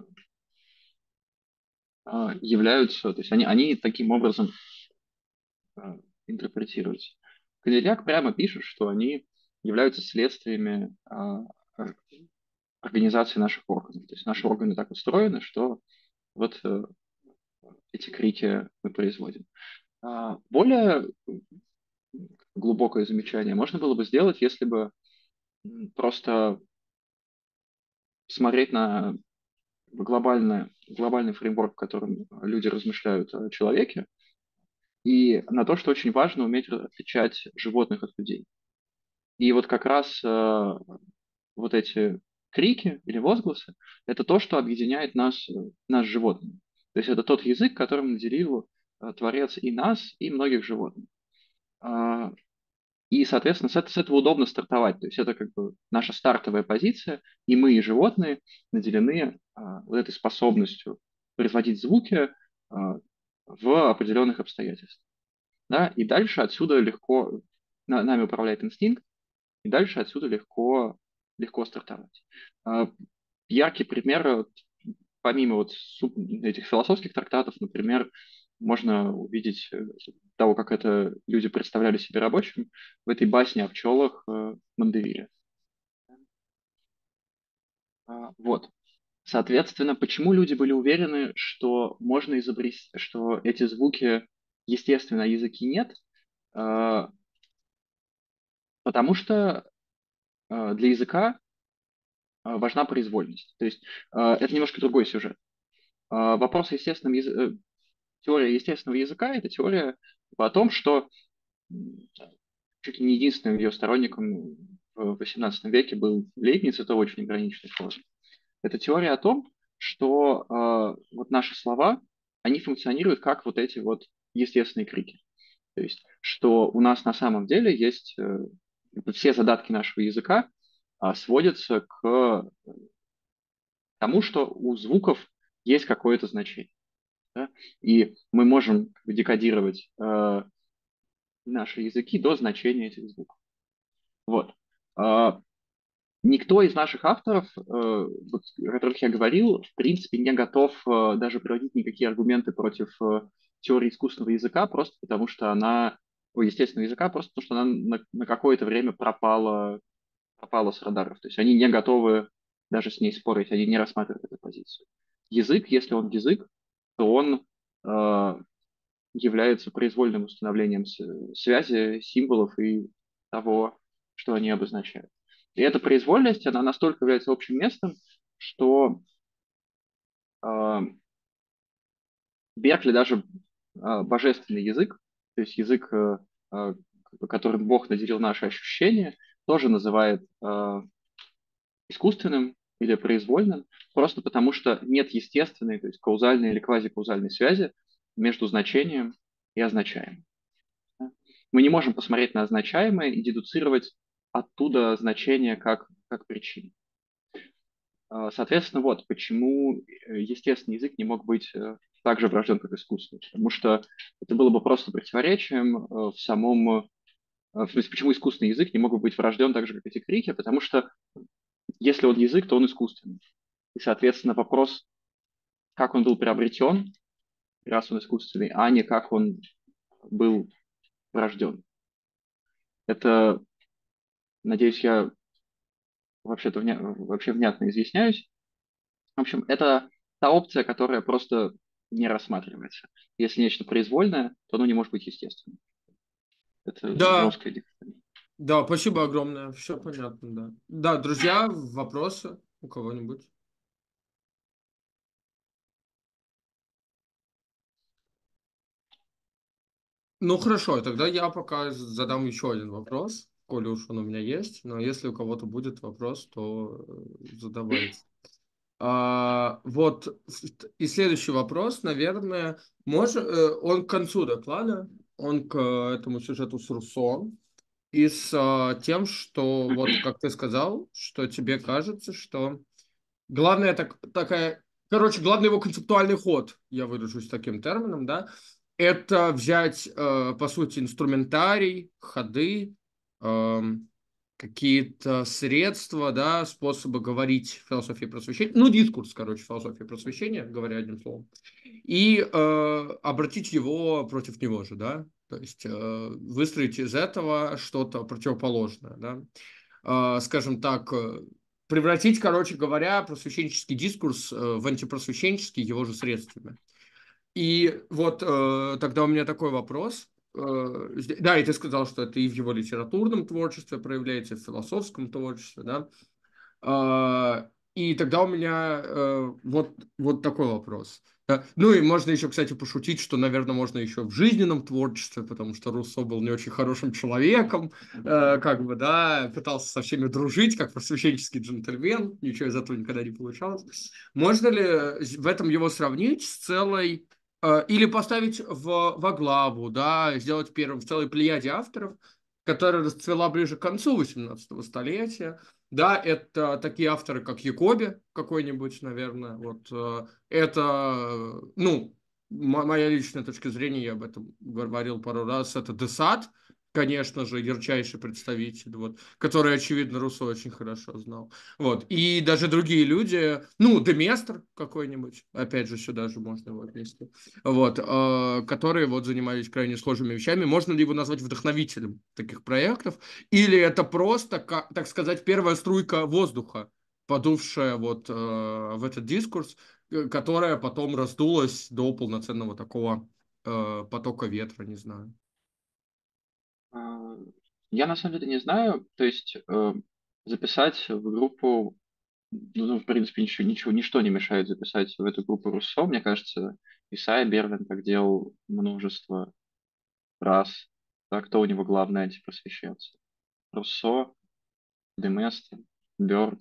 а, являются, то есть они, они таким образом а, интерпретируются. Кадильяк прямо пишет, что они являются следствиями а, ор- организации наших органов. То есть наши органы так устроены, что вот э, эти крики мы производим. А, более глубокое замечание можно было бы сделать, если бы м, просто смотреть на глобальный, глобальный фреймворк, в котором люди размышляют о человеке, и на то, что очень важно уметь отличать животных от людей. И вот как раз э, вот эти крики или возгласы – это то, что объединяет нас, э, нас с животными. То есть это тот язык, которым наделил э, Творец и нас, и многих животных. А, И, соответственно, с, это- с этого удобно стартовать. То есть это как бы наша стартовая позиция, и мы, и животные, наделены а, вот этой способностью производить звуки а, в определенных обстоятельствах. Да? И дальше отсюда легко, на- нами управляет инстинкт, и дальше отсюда легко, легко стартовать. А, яркий пример, вот, помимо вот су- этих философских трактатов, например, можно увидеть э, того, как это люди представляли себе рабочим, в этой басне о пчелах э, Мандевиля. А, Вот. Соответственно, почему люди были уверены, что можно изобрести, что эти звуки естественно, а языки нет? А, Потому что а, для языка а, важна произвольность. То есть а, это немножко другой сюжет. А, Вопрос о естественном язы- э, теория естественного языка – это теория о том, что м, чуть ли не единственным ее сторонником в восемнадцатом веке был Лейбниц, это очень ограниченный форме. Это теория о том, что э, вот наши слова, они функционируют как вот эти вот естественные крики. То есть, что у нас на самом деле есть э, все задатки нашего языка а, сводятся к тому, что у звуков есть какое-то значение. Да? И мы можем как бы декодировать э, наши языки до значения этих звуков. Вот. А, Никто из наших авторов, э, вот, о которых я говорил, в принципе, не готов э, даже приводить никакие аргументы против э, теории искусственного языка, просто потому что она, ой, естественного языка, просто потому что она на, на какое-то время пропала, пропала с радаров. То есть они не готовы даже с ней спорить, они не рассматривают эту позицию. Язык, если он язык, то он э, является произвольным установлением с- связи, символов и того, что они обозначают. И эта произвольность, она настолько является общим местом, что э, Беркли даже э, божественный язык, то есть язык, э, э, которым Бог наделил наши ощущения, тоже называет э, искусственным или произвольным, просто потому что нет естественной, то есть каузальной или квазикаузальной связи между значением и означаемым. Да. Мы не можем посмотреть на означаемое и дедуцировать оттуда значение как, как причину. А, Соответственно, вот почему э, естественный язык не мог быть э, так же врожден, как искусственный. Потому что это было бы просто противоречием э, в самом... э, В смысле, почему искусственный язык не мог бы быть врожден так же, как эти крики? Потому что если он язык, то он искусственный. И, соответственно, вопрос, как он был приобретен, раз он искусственный, а не как он был врожден. Это, надеюсь, я вообще-то вня... вообще внятно изъясняюсь. В общем, это та опция, которая просто не рассматривается. Если нечто произвольное, то оно не может быть естественным. Это Да, жесткая дикотомия. да, спасибо огромное. Все понятно, да. Да, друзья, вопросы у кого-нибудь? Ну хорошо, тогда я пока задам еще один вопрос, коли уж он у меня есть. Но если у кого-то будет вопрос, то э, задавайте. А, вот и следующий вопрос, наверное, может, он к концу доклада, он к этому сюжету с Руссо, и с а, тем, что вот как ты сказал, что тебе кажется, что главное так, такая, короче, главный его концептуальный ход, я выражусь таким термином, да, это взять, э, по сути, инструментарий, ходы, эм, какие-то средства, да, способы говорить философии просвещения, ну, дискурс, короче, философии просвещения, говоря одним словом, и э, обратить его против него же, да, то есть э, выстроить из этого что-то противоположное, да. Э, скажем так, э, превратить, короче говоря, просвещенческий дискурс э, в антипросвещенческий его же средствами. И вот э, тогда у меня такой вопрос. Э, зде- да, и ты сказал, что это и в его литературном творчестве проявляется, и в философском творчестве, да. А, И тогда у меня э, вот, вот такой вопрос. Да. Ну и можно еще, кстати, пошутить, что, наверное, можно еще в жизненном творчестве, потому что Руссо был не очень хорошим человеком, э, как бы, да, пытался со всеми дружить, как просвещенческий джентльмен, ничего из этого никогда не получалось. Можно ли в этом его сравнить с целой, э, или поставить в, во главу, да, сделать первым в целой плеяде авторов, которая расцвела ближе к концу восемнадцатого столетия, да, это такие авторы, как Якоби какой-нибудь, наверное. Вот э, это, ну, мо- моя личная точка зрения, я об этом говорил пару раз, это Десад, конечно же, ярчайший представитель, вот, который, очевидно, Руссо очень хорошо знал. Вот, и даже другие люди, ну, Деместр какой-нибудь, опять же, сюда же можно его отнести, вот, э, которые вот занимались крайне сложными вещами. Можно ли его назвать вдохновителем таких проектов? Или это просто, ка- так сказать, первая струйка воздуха, подувшая вот э, в этот дискурс, э, которая потом раздулась до полноценного такого э, потока ветра, не знаю. А, Я на самом деле не знаю, то есть э, записать в группу, ну, в принципе, ничего, ничего, ничто не мешает записать в эту группу Руссо. Мне кажется, Исайя Берлин так делал множество раз. Да, кто у него главный антипросвещенец? Руссо, Деместр, Бёрк,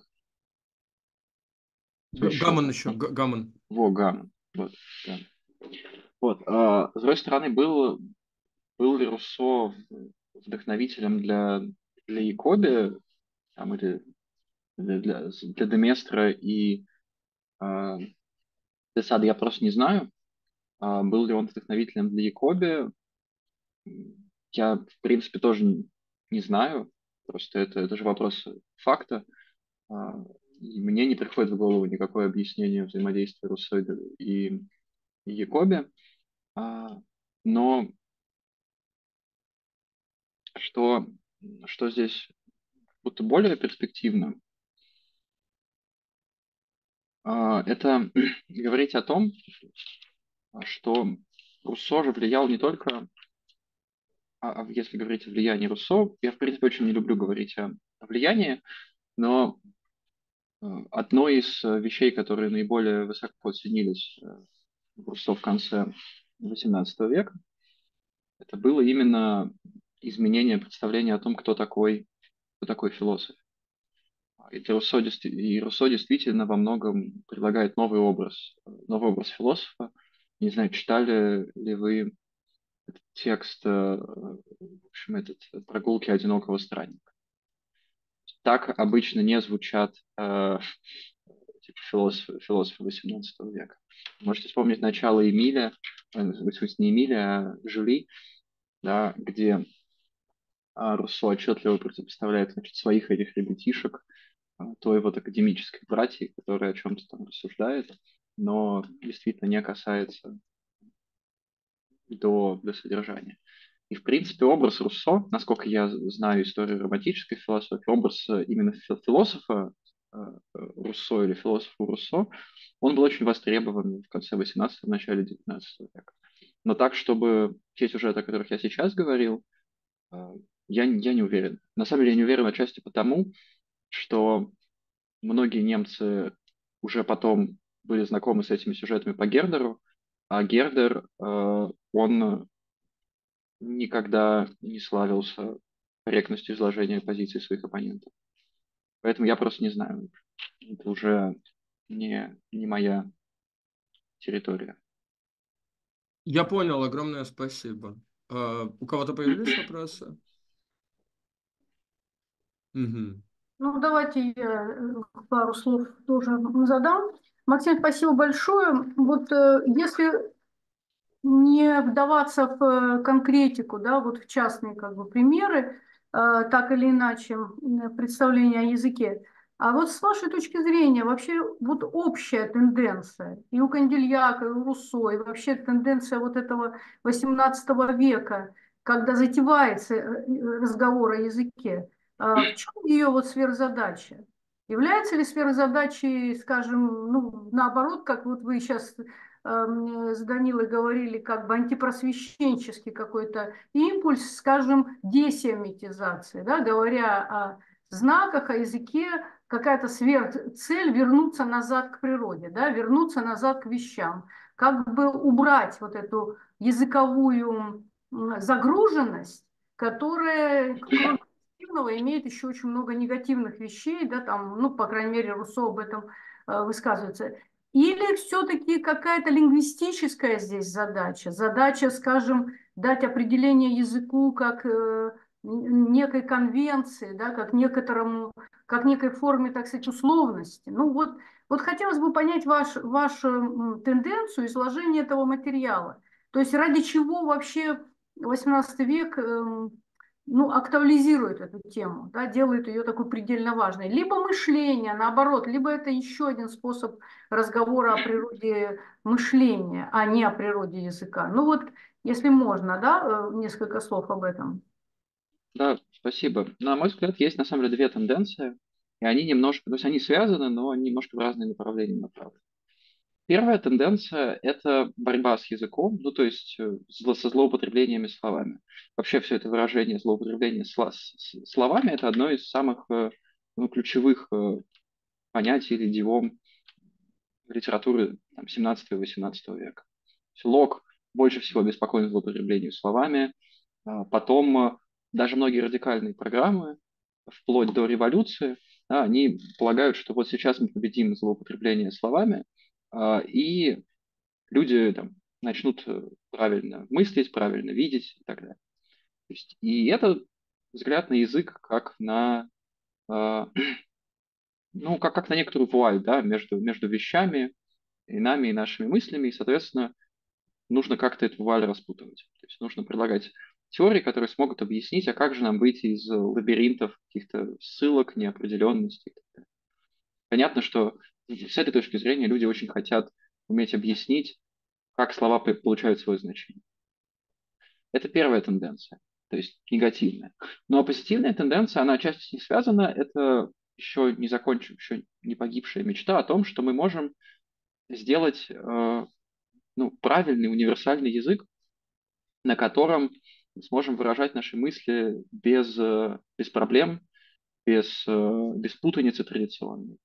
кто Г- еще Гамон там? еще, Ну, Г- Гамон. во, Гамон. Вот, да. Вот. А, с другой стороны, был, был ли Руссо вдохновителем для, для Якоби, там, или для, для, для Деместра и а, Десада, я просто не знаю. А, был ли он вдохновителем для Якоби, я, в принципе, тоже не, не знаю. Просто это, это же вопрос факта. А, и мне не приходит в голову никакое объяснение взаимодействия Руссо и, и Якоби. А, но что, что здесь будто более перспективно, а, это говорить о том, что Руссо же влиял не только, а, а если говорить о влиянии Руссо, я, в принципе, очень не люблю говорить о, о влиянии, но э, одной из э, вещей, которые наиболее высоко оценились э, в Руссо в конце восемнадцатого века, это было именно изменение представления о том, кто такой, кто такой философ. И для Руссо, действи- и Руссо действительно во многом предлагает новый образ, э, новый образ философа. Не знаю, читали ли вы текст, э, в общем, этот «Прогулки одинокого странника». Так обычно не звучат э, типа философы, философы восемнадцатого века. Можете вспомнить начало Эмиля, э, в смысле не Эмиля, а Жюли, да, где а, Руссо отчетливо противопоставляет, значит, своих этих ребятишек а, той вот академической братьи, которая о чем-то там рассуждает, но действительно не касается до, до содержания. И, в принципе, образ Руссо, насколько я знаю историю романтической философии, образ э, именно фи- философа э, э, Руссо или философа Руссо, он был очень востребован в конце восемнадцатого, начале девятнадцатого века. Но так, чтобы те сюжеты, о которых я сейчас говорил, э, я, я не уверен. На самом деле, я не уверен отчасти потому, что многие немцы уже потом были знакомы с этими сюжетами по Гердеру, а Гердер, э, он никогда не славился корректностью изложения позиций своих оппонентов. Поэтому я просто не знаю. Это уже не, не моя территория. Я понял, огромное спасибо. А, у кого-то появились вопросы? Угу. Ну, давайте я э, пару слов тоже задам. Максим, спасибо большое. Вот э, если не вдаваться в э, конкретику, да, вот в частные как бы примеры, э, так или иначе, м, представления о языке. А вот с вашей точки зрения, вообще вот общая тенденция и у Кандильяка, и у Руссо, и вообще тенденция вот этого восемнадцатого века, когда затевается э, разговор о языке, а в чем ее вот сверхзадача? Является ли сверхзадачей, скажем, ну, наоборот, как вот вы сейчас с Данилой говорили, как бы антипросвещенческий какой-то импульс, скажем, десемитизации, да, говоря о знаках, о языке, какая-то сверхцель вернуться назад к природе, да, вернуться назад к вещам, как бы убрать вот эту языковую загруженность, которая, кроме позитивного, имеет еще очень много негативных вещей, да, там, ну, по крайней мере, Руссо об этом э, высказывается. Или все-таки какая-то лингвистическая здесь задача? Задача, скажем, дать определение языку как э, некой конвенции, да, как некоторому, как некой форме, так сказать, условности. Ну вот, вот хотелось бы понять ваш, вашу тенденцию изложения этого материала. То есть ради чего вообще восемнадцатый век э, ну, актуализирует эту тему, да, делает ее такой предельно важной. Либо мышление, наоборот, либо это еще один способ разговора о природе мышления, а не о природе языка. Ну вот, если можно, да, э, несколько слов об этом. Да, спасибо. На мой взгляд, есть на самом деле две тенденции, и они немножко, то есть они связаны, но они немножко в разные направления направлены. Первая тенденция – это борьба с языком, ну, то есть э, зло- со злоупотреблениями словами. Вообще все это выражение злоупотребления сла- с- с- словами – это одно из самых э, ну, ключевых э, понятий или идиом литературы там, семнадцатого-восемнадцатого века. То есть Лок больше всего обеспокоен злоупотреблением словами. А Потом э, даже многие радикальные программы, вплоть до революции, да, они полагают, что вот сейчас мы победим злоупотребление словами, а, и люди там, начнут э, правильно мыслить, правильно видеть и так далее. То есть, и это взгляд на язык как на, э, ну, как, как на некоторую вуаль, да, между, между вещами и нами, и нашими мыслями, и, соответственно, нужно как-то эту вуаль распутывать. То есть нужно предлагать теории, которые смогут объяснить, а как же нам выйти из лабиринтов каких-то ссылок, неопределенности. Понятно, что с этой точки зрения люди очень хотят уметь объяснить, как слова получают свое значение. Это первая тенденция, то есть негативная. Ну а позитивная тенденция, она отчасти с ней связана, это еще не закончив, еще не погибшая мечта о том, что мы можем сделать э, ну, правильный универсальный язык, на котором мы сможем выражать наши мысли без, э, без проблем, без, э, без путаницы традиционной.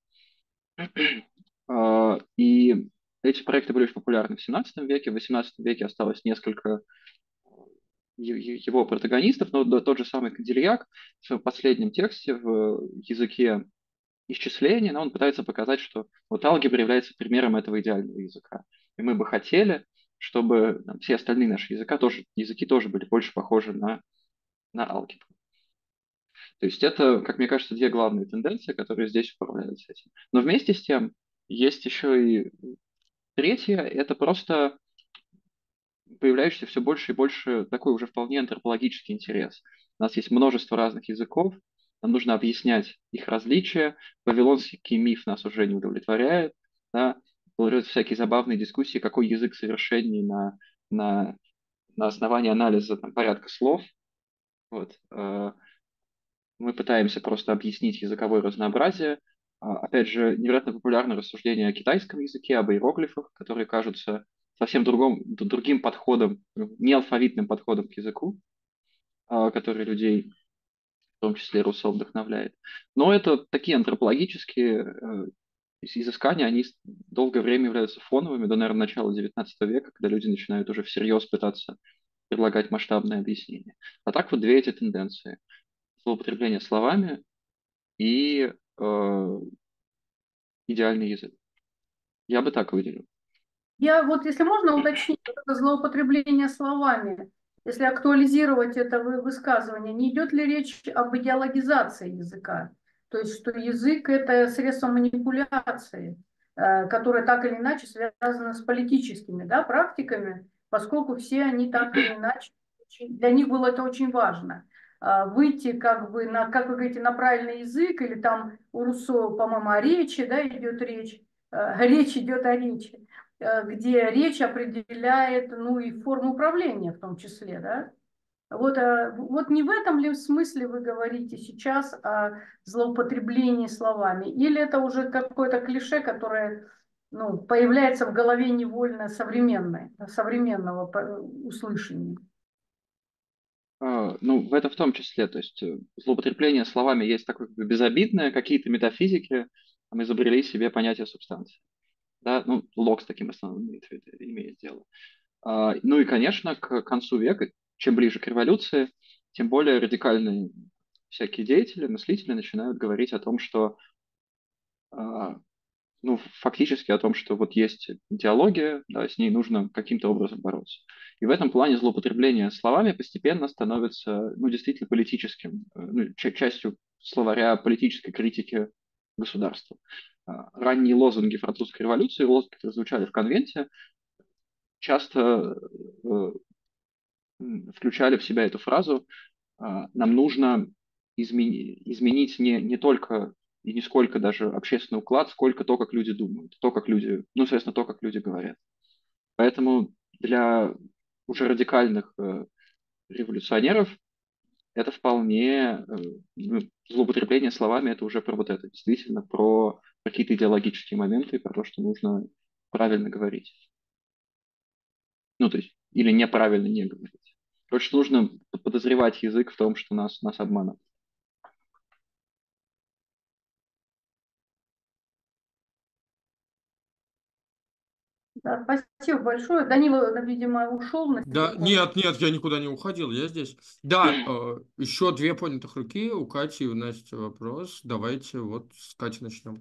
А, И эти проекты были очень популярны в семнадцатом веке. В восемнадцатом веке осталось несколько его протагонистов, но тот же самый Кандильяк в своем последнем тексте в языке исчисления, но он пытается показать, что вот алгебра является примером этого идеального языка. И мы бы хотели, чтобы там, все остальные наши языка тоже, языки тоже были больше похожи на, на алгебру. То есть это, как мне кажется, две главные тенденции, которые здесь управляют этим. Но вместе с тем есть еще и третье, это просто появляющийся все больше и больше такой уже вполне антропологический интерес. У нас есть множество разных языков, нам нужно объяснять их различия. Вавилонский миф нас уже не удовлетворяет. Да? Появляются всякие забавные дискуссии, какой язык совершенней на, на, на основании анализа там, порядка слов. Вот. э, Мы пытаемся просто объяснить языковое разнообразие. А, Опять же, невероятно популярно рассуждение о китайском языке, об иероглифах, которые кажутся совсем другом, д- другим подходом, неалфавитным подходом к языку, а, который людей, в том числе Руссо, вдохновляет. Но это такие антропологические э, изыскания, они с- долгое время являются фоновыми до, наверное, начала девятнадцатого века, когда люди начинают уже всерьез пытаться предлагать масштабное объяснение. А так вот две эти тенденции. Злоупотребление словами и э, идеальный язык. Я бы так выделил. Я вот, если можно уточнить, вот это злоупотребление словами, если актуализировать это вы- высказывание, не идет ли речь об идеологизации языка? То есть, что язык – это средство манипуляции, э, которое так или иначе связано с политическими, да, практиками, поскольку все они так или иначе, очень- для них было это очень важно. А, Выйти как бы на, как вы говорите, на правильный язык, или там у Руссо, по-моему, о речи, да, идет речь, э, речь идет о речи, э, где речь определяет, ну, и форму управления в том числе, да? Вот, э, вот не в этом ли смысле вы говорите сейчас о злоупотреблении словами? Или это уже какое-то клише, которое, ну, появляется в голове невольно современной, современного по- услышания? А, Ну, в это в том числе, то есть э, злоупотребление словами есть такое как бы безобидное, какие-то метафизики там, изобрели себе понятие субстанции. Да? Ну, Лок с таким основным имеет, в виду- имеет дело. А, Ну и, конечно, к концу века, чем ближе к революции, тем более радикальные всякие деятели, мыслители начинают говорить о том, что а, ну, фактически о том, что вот есть идеология, да, с ней нужно каким-то образом бороться. И в этом плане злоупотребление словами постепенно становится, ну, действительно политическим, э, ну, ча- частью словаря политической критики государства. А, Ранние лозунги французской революции, лозунги, которые звучали в конвенте, часто э, м, включали в себя эту фразу а, «нам нужно измени- изменить не, не только и не сколько даже общественный уклад, сколько то, как люди думают, то, как люди, ну, соответственно, то, как люди говорят». Поэтому для уже радикальных э, революционеров это вполне э, ну, злоупотребление словами, это уже про вот это, действительно про какие-то идеологические моменты, про то, что нужно правильно говорить. Ну, то есть, или неправильно не говорить. Короче, нужно подозревать язык в том, что нас, нас обманывают. Да, спасибо большое. Данила, видимо, ушел на Да, секунду. нет, нет, я никуда не уходил, я здесь. Да, э, еще две поднятых руки, у Кати и у Насти вопрос. Давайте вот с Кати начнем.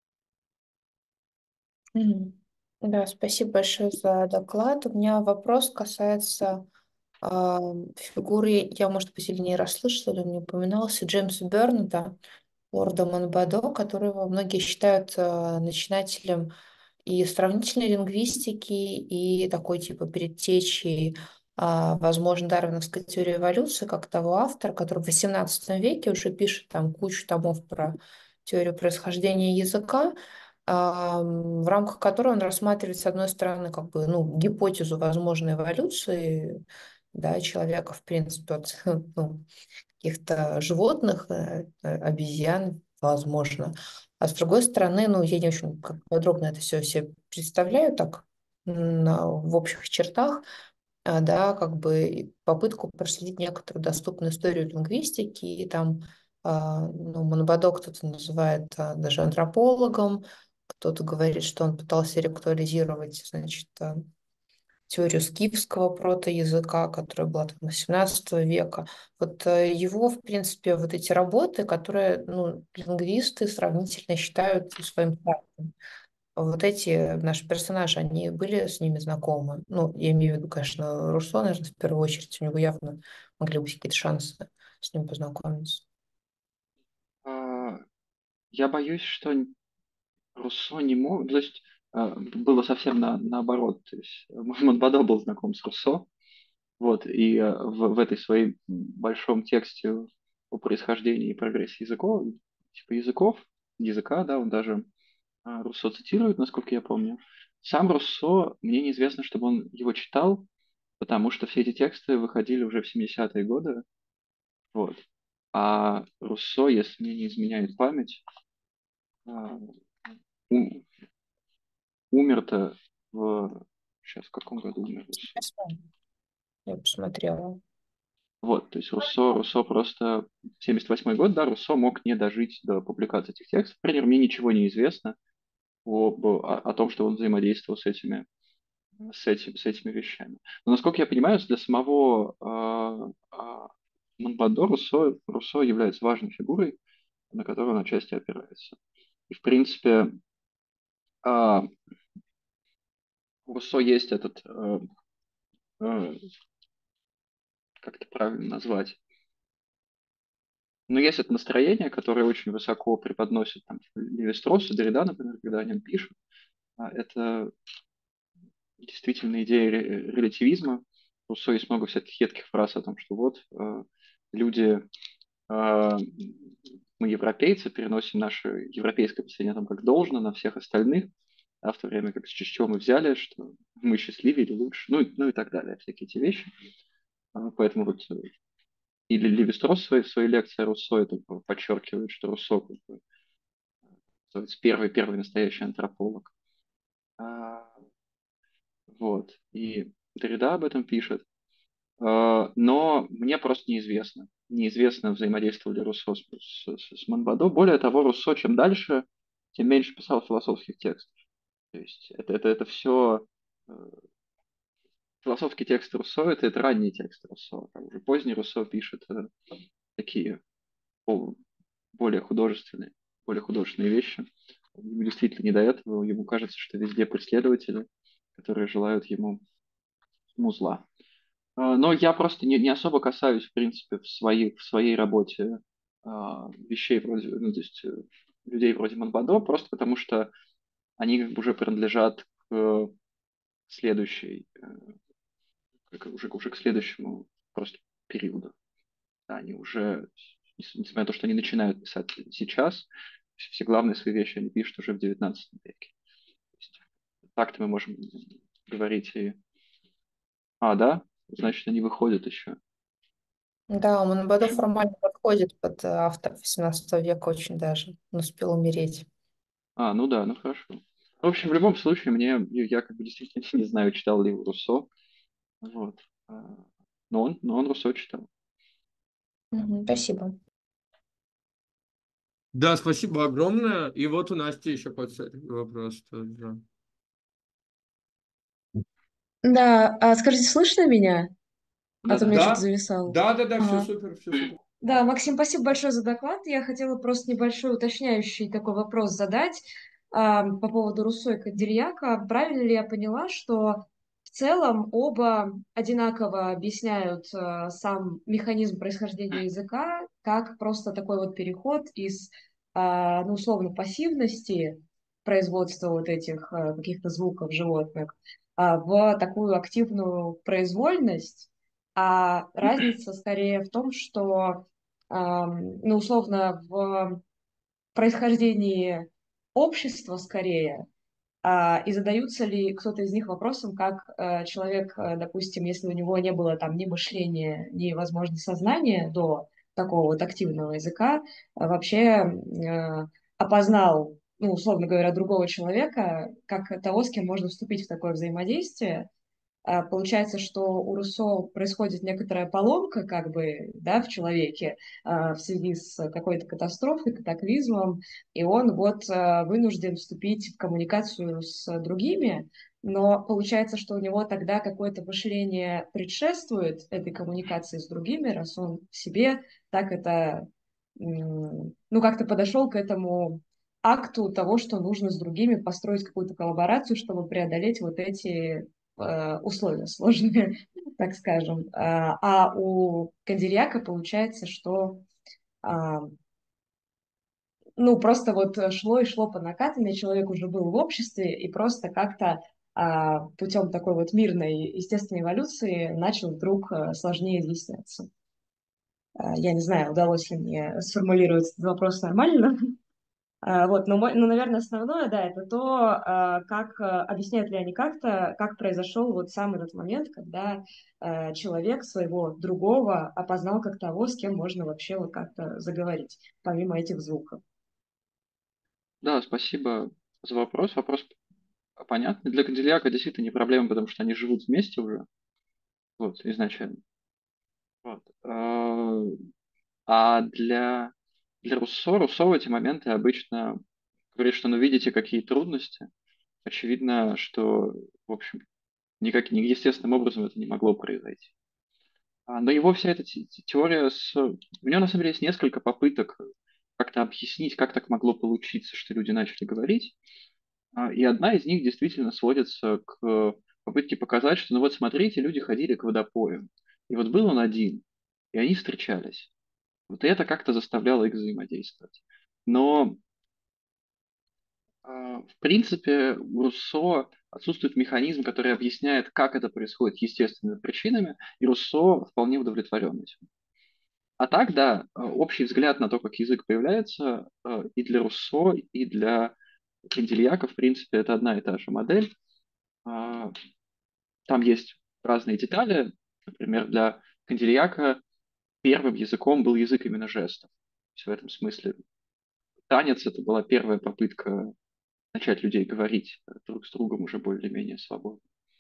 Мгм. Да, спасибо большое за доклад. У меня вопрос касается а, фигуры, я, может быть, или не расслышала, или не упоминался, Джеймса Бернета, лорда Монбадо, которого многие считают а, начинателем и сравнительной лингвистики, и такой типа предтечей, а, возможно, дарвиновской теории эволюции, как того автора, который в восемнадцатом веке уже пишет там кучу томов про теорию происхождения языка, а, в рамках которой он рассматривает, с одной стороны, как бы, ну, гипотезу возможной эволюции, да, человека, в принципе, от ну, каких-то животных, э, э, обезьян, возможно. А с другой стороны, ну, я не очень как подробно это все себе представляю, так, на- в общих чертах, а, да, как бы попытку проследить некоторую доступную историю лингвистики, и там, а, ну, Монбадо кто-то называет а, даже антропологом, кто-то говорит, что он пытался реактуализировать, значит, а, теорию скифского протоязыка, которая была там восемнадцатого века. Вот э, его, в принципе, вот эти работы, которые, ну, лингвисты сравнительно считают своим старым. Вот эти наши персонажи, они были с ними знакомы. Ну, я имею в виду, конечно, Руссо, наверное, в первую очередь. У него явно могли быть какие-то шансы с ним познакомиться. А, Я боюсь, что Руссо не мог, то есть а, было совсем на, наоборот. То есть э, Монбадо был знаком с Руссо, вот, и э, в, в этой своей большом тексте о происхождении и прогрессе языков, типа языков, языка, да, он даже а, Руссо цитирует, насколько я помню. Сам Руссо, мне неизвестно, чтобы он его читал, потому что все эти тексты выходили уже в семидесятые годы, вот. А Руссо, если мне не изменяет память, а, у- умер-то в... Сейчас, в каком году умер Руссо? Я посмотрела. Вот, то есть Руссо, Руссо просто семьдесят восьмой год, да, Руссо мог не дожить до публикации этих текстов. Например, мне ничего не известно об, о, о том, что он взаимодействовал с этими, с этим, с этими вещами. Но, насколько я понимаю, для самого э, э, Монбадо Руссо, Руссо является важной фигурой, на которую он отчасти опирается. И, в принципе, э, у Руссо есть этот, э, э, как это правильно назвать, но есть это настроение, которое очень высоко преподносит там Леви-Стросс и Derrida, например, когда о нем пишут. А это действительно идея ре- релятивизма. У Руссо есть много всяких едких фраз о том, что вот э, люди, э, мы европейцы, переносим наше европейское представление о том, как должно, на всех остальных, а в то время как с чего мы взяли, что мы счастливее или лучше, ну, и- ну и так далее, всякие эти вещи. А, Поэтому вот э, или Леви-Стросс в своей, в своей лекции о Руссо это подчеркивает, что Руссо как бы, называется, первый, первый настоящий антрополог. А, Вот. И Derrida об этом пишет. А, Но мне просто неизвестно. Неизвестно, взаимодействовали Руссо с, с, с Монбадо. Более того, Руссо чем дальше, тем меньше писал философских текстов. То есть это, это, это все философские тексты Руссо, это, это ранние тексты Руссо. А уже поздний Руссо пишет э, такие о, более художественные, более художественные вещи. Ему действительно не до этого. Ему кажется, что везде преследователи, которые желают ему, ему зла. А, Но я просто не, не особо касаюсь, в принципе, в своей, в своей работе а, вещей вроде, ну, то есть э, людей вроде Монбадо, просто потому что они как бы уже принадлежат к следующей, э, к- уже, уже к следующему просто периоду. Да, они уже, несмотря на то, что они начинают писать сейчас, все главные свои вещи они пишут уже в девятнадцатом веке. То есть так-то мы можем говорить и... А, да? Значит, они выходят еще. Да, Монбадо формально подходит под э, авторов восемнадцатого века очень даже. Он успел умереть. А, ну да, ну хорошо. В общем, в любом случае, мне, я как бы действительно не знаю, читал ли его Руссо, вот. А, Но он, но он Руссо читал. Мгм, спасибо. Да, спасибо огромное. И вот у Насти еще по цели вопрос тоже. Да. Да, а скажите, слышно меня? А то у меня что-то Да, зависало. да, да, да, все Ага. супер, все супер. Да, Максим, спасибо большое за доклад. Я хотела просто небольшой уточняющий такой вопрос задать а, по поводу Руссо и Кандильяка. Правильно ли я поняла, что в целом оба одинаково объясняют а, сам механизм происхождения языка как просто такой вот переход из, а, ну, условно, пассивности производства вот этих а, каких-то звуков животных а, в такую активную произвольность, а разница скорее в том, что ам, ну, условно, в происхождении общества скорее, а, и задаются ли кто-то из них вопросом, как э, человек, э, допустим, если у него не было там ни мышления, ни, возможно, сознания до такого вот активного языка, а вообще э, опознал, ну, условно говоря, другого человека, как того, с кем можно вступить в такое взаимодействие. А, Получается, что у Руссо происходит некоторая поломка как бы, да, в человеке а, в связи с какой-то катастрофой, катаклизмом, и он вот а, вынужден вступить в коммуникацию с другими, но получается, что у него тогда какое-то мышление предшествует этой коммуникации с другими, раз он в себе так это, м, ну, как-то подошел к этому акту того, что нужно с другими построить какую-то коллаборацию, чтобы преодолеть вот эти э, условия сложные, так скажем. А а у Кандильяка получается, что а, ну, просто вот шло и шло по накатанной, человек уже был в обществе и просто как-то а, путем такой вот мирной естественной эволюции начал вдруг а, сложнее изъясняться. А, Я не знаю, удалось ли мне сформулировать этот вопрос нормально. А, Вот, но, мой- но, наверное, основное, да, это то, а, как а, объясняют ли они как-то, как произошел вот сам этот момент, когда а, человек своего другого опознал как того, с кем можно вообще вот как-то заговорить, помимо этих звуков. Да, спасибо за вопрос. Вопрос понятный. Для Кандильяка действительно не проблема, потому что они живут вместе уже, вот, изначально. Вот. А а для, для Руссо, Руссо в эти моменты обычно говорит, что ну видите, какие трудности. Очевидно, что, в общем, никак, ни естественным образом это не могло произойти. А, Но его вся эта те- те- теория, с... у него на самом деле есть несколько попыток как-то объяснить, как так могло получиться, что люди начали говорить. А, И одна из них действительно сводится к попытке показать, что, ну вот смотрите, люди ходили к водопою. И вот был он один, и они встречались. Вот это как-то заставляло их взаимодействовать. Но, а, в принципе, у Руссо отсутствует механизм, который объясняет, как это происходит естественными причинами, и Руссо вполне удовлетворен этим. А так, да, э, общий взгляд на то, как язык появляется, э, и для Руссо, и для Кандильяка, в принципе, это одна и та же модель. А, Там есть разные детали. Например, для Кандильяка первым языком был язык именно жестов. То есть в этом смысле танец — это была первая попытка начать людей говорить э, друг с другом уже более-менее свободно.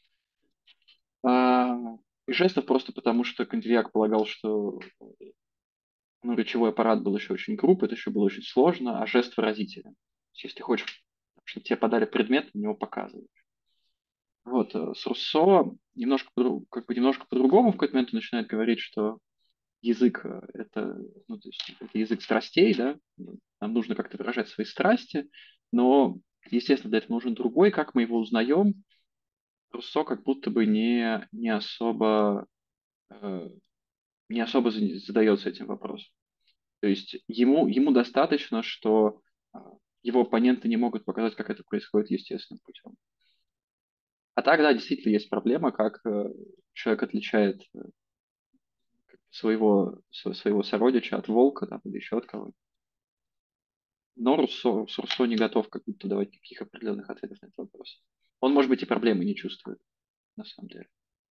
А, И жестов просто потому, что Кандильяк полагал, что ну, речевой аппарат был еще очень груб, это еще было очень сложно, а жест выразителен. То есть, если хочешь, чтобы тебе подали предмет, на него показывают. Вот, э, с Руссо немножко, по- как бы немножко по-другому в какой-то момент он начинает говорить, что язык э, это, ну, то есть это язык страстей, да, нам нужно как-то выражать свои страсти, но, естественно, для этого нужен другой, как мы его узнаем. Руссо как будто бы не, не особо, э, не особо за- задается этим вопросом. То есть ему, ему достаточно, что а, его оппоненты не могут показать, как это происходит естественным путем. А тогда действительно есть проблема, как э, человек отличает э, своего, сво- своего сородича от волка там, или еще от кого-то. Но Руссо, с Руссо не готов как будто давать никаких определенных ответов на этот вопрос. Он, может быть, и проблемы не чувствует, на самом деле.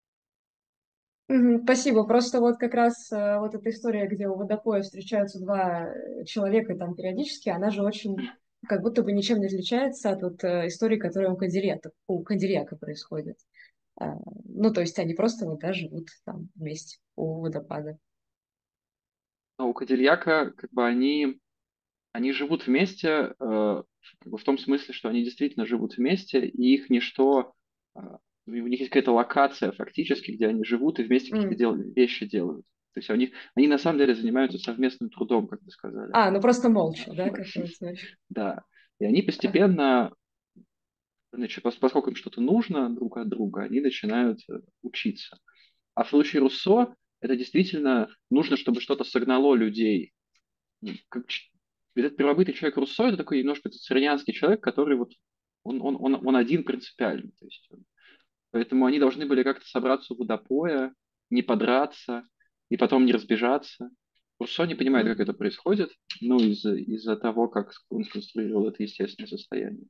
Мгм, спасибо. Просто вот как раз э, вот эта история, где у водопоя встречаются два э, человека там периодически, она же очень как будто бы ничем не отличается от вот, э, истории, которая у Кандильяка, у Кандильяка происходит. А, ну, то есть они просто вот да, живут там вместе у водопада. Но у Кадильяка как бы они, они живут вместе э, как бы в том смысле, что они действительно живут вместе, и их ничто, э, у них есть какая-то локация фактически, где они живут и вместе какие-то М. дел, вещи делают. То есть они, они на самом деле занимаются совместным трудом, как вы сказали. А, ну просто молча, да, как вы знаете. Да. И они Ага. постепенно, значит, пос- поскольку им что-то нужно друг от друга, они начинают э, учиться. А в случае Руссо это действительно нужно, чтобы что-то согнало людей. М, Как, ч- этот первобытный человек Руссо — это такой немножко цицерианский человек, который вот он, он, он, он один принципиальный. То есть, он- поэтому они должны были как-то собраться у водопоя, не подраться и потом не разбежаться. Руссо не понимает, как это Мгм. происходит, ну, из-за из-за того, как он сконструировал это естественное состояние.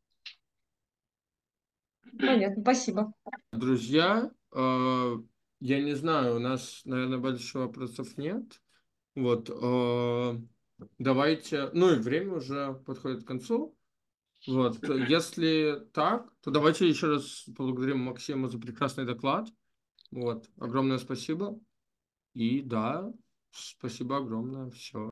Понятно, спасибо. Друзья, э, я не знаю, у нас, наверное, больших вопросов нет. Вот, э, давайте, ну и время уже подходит к концу. Вот, если так, то давайте еще раз поблагодарим Максима за прекрасный доклад. Вот, огромное спасибо. И да, спасибо огромное. Все.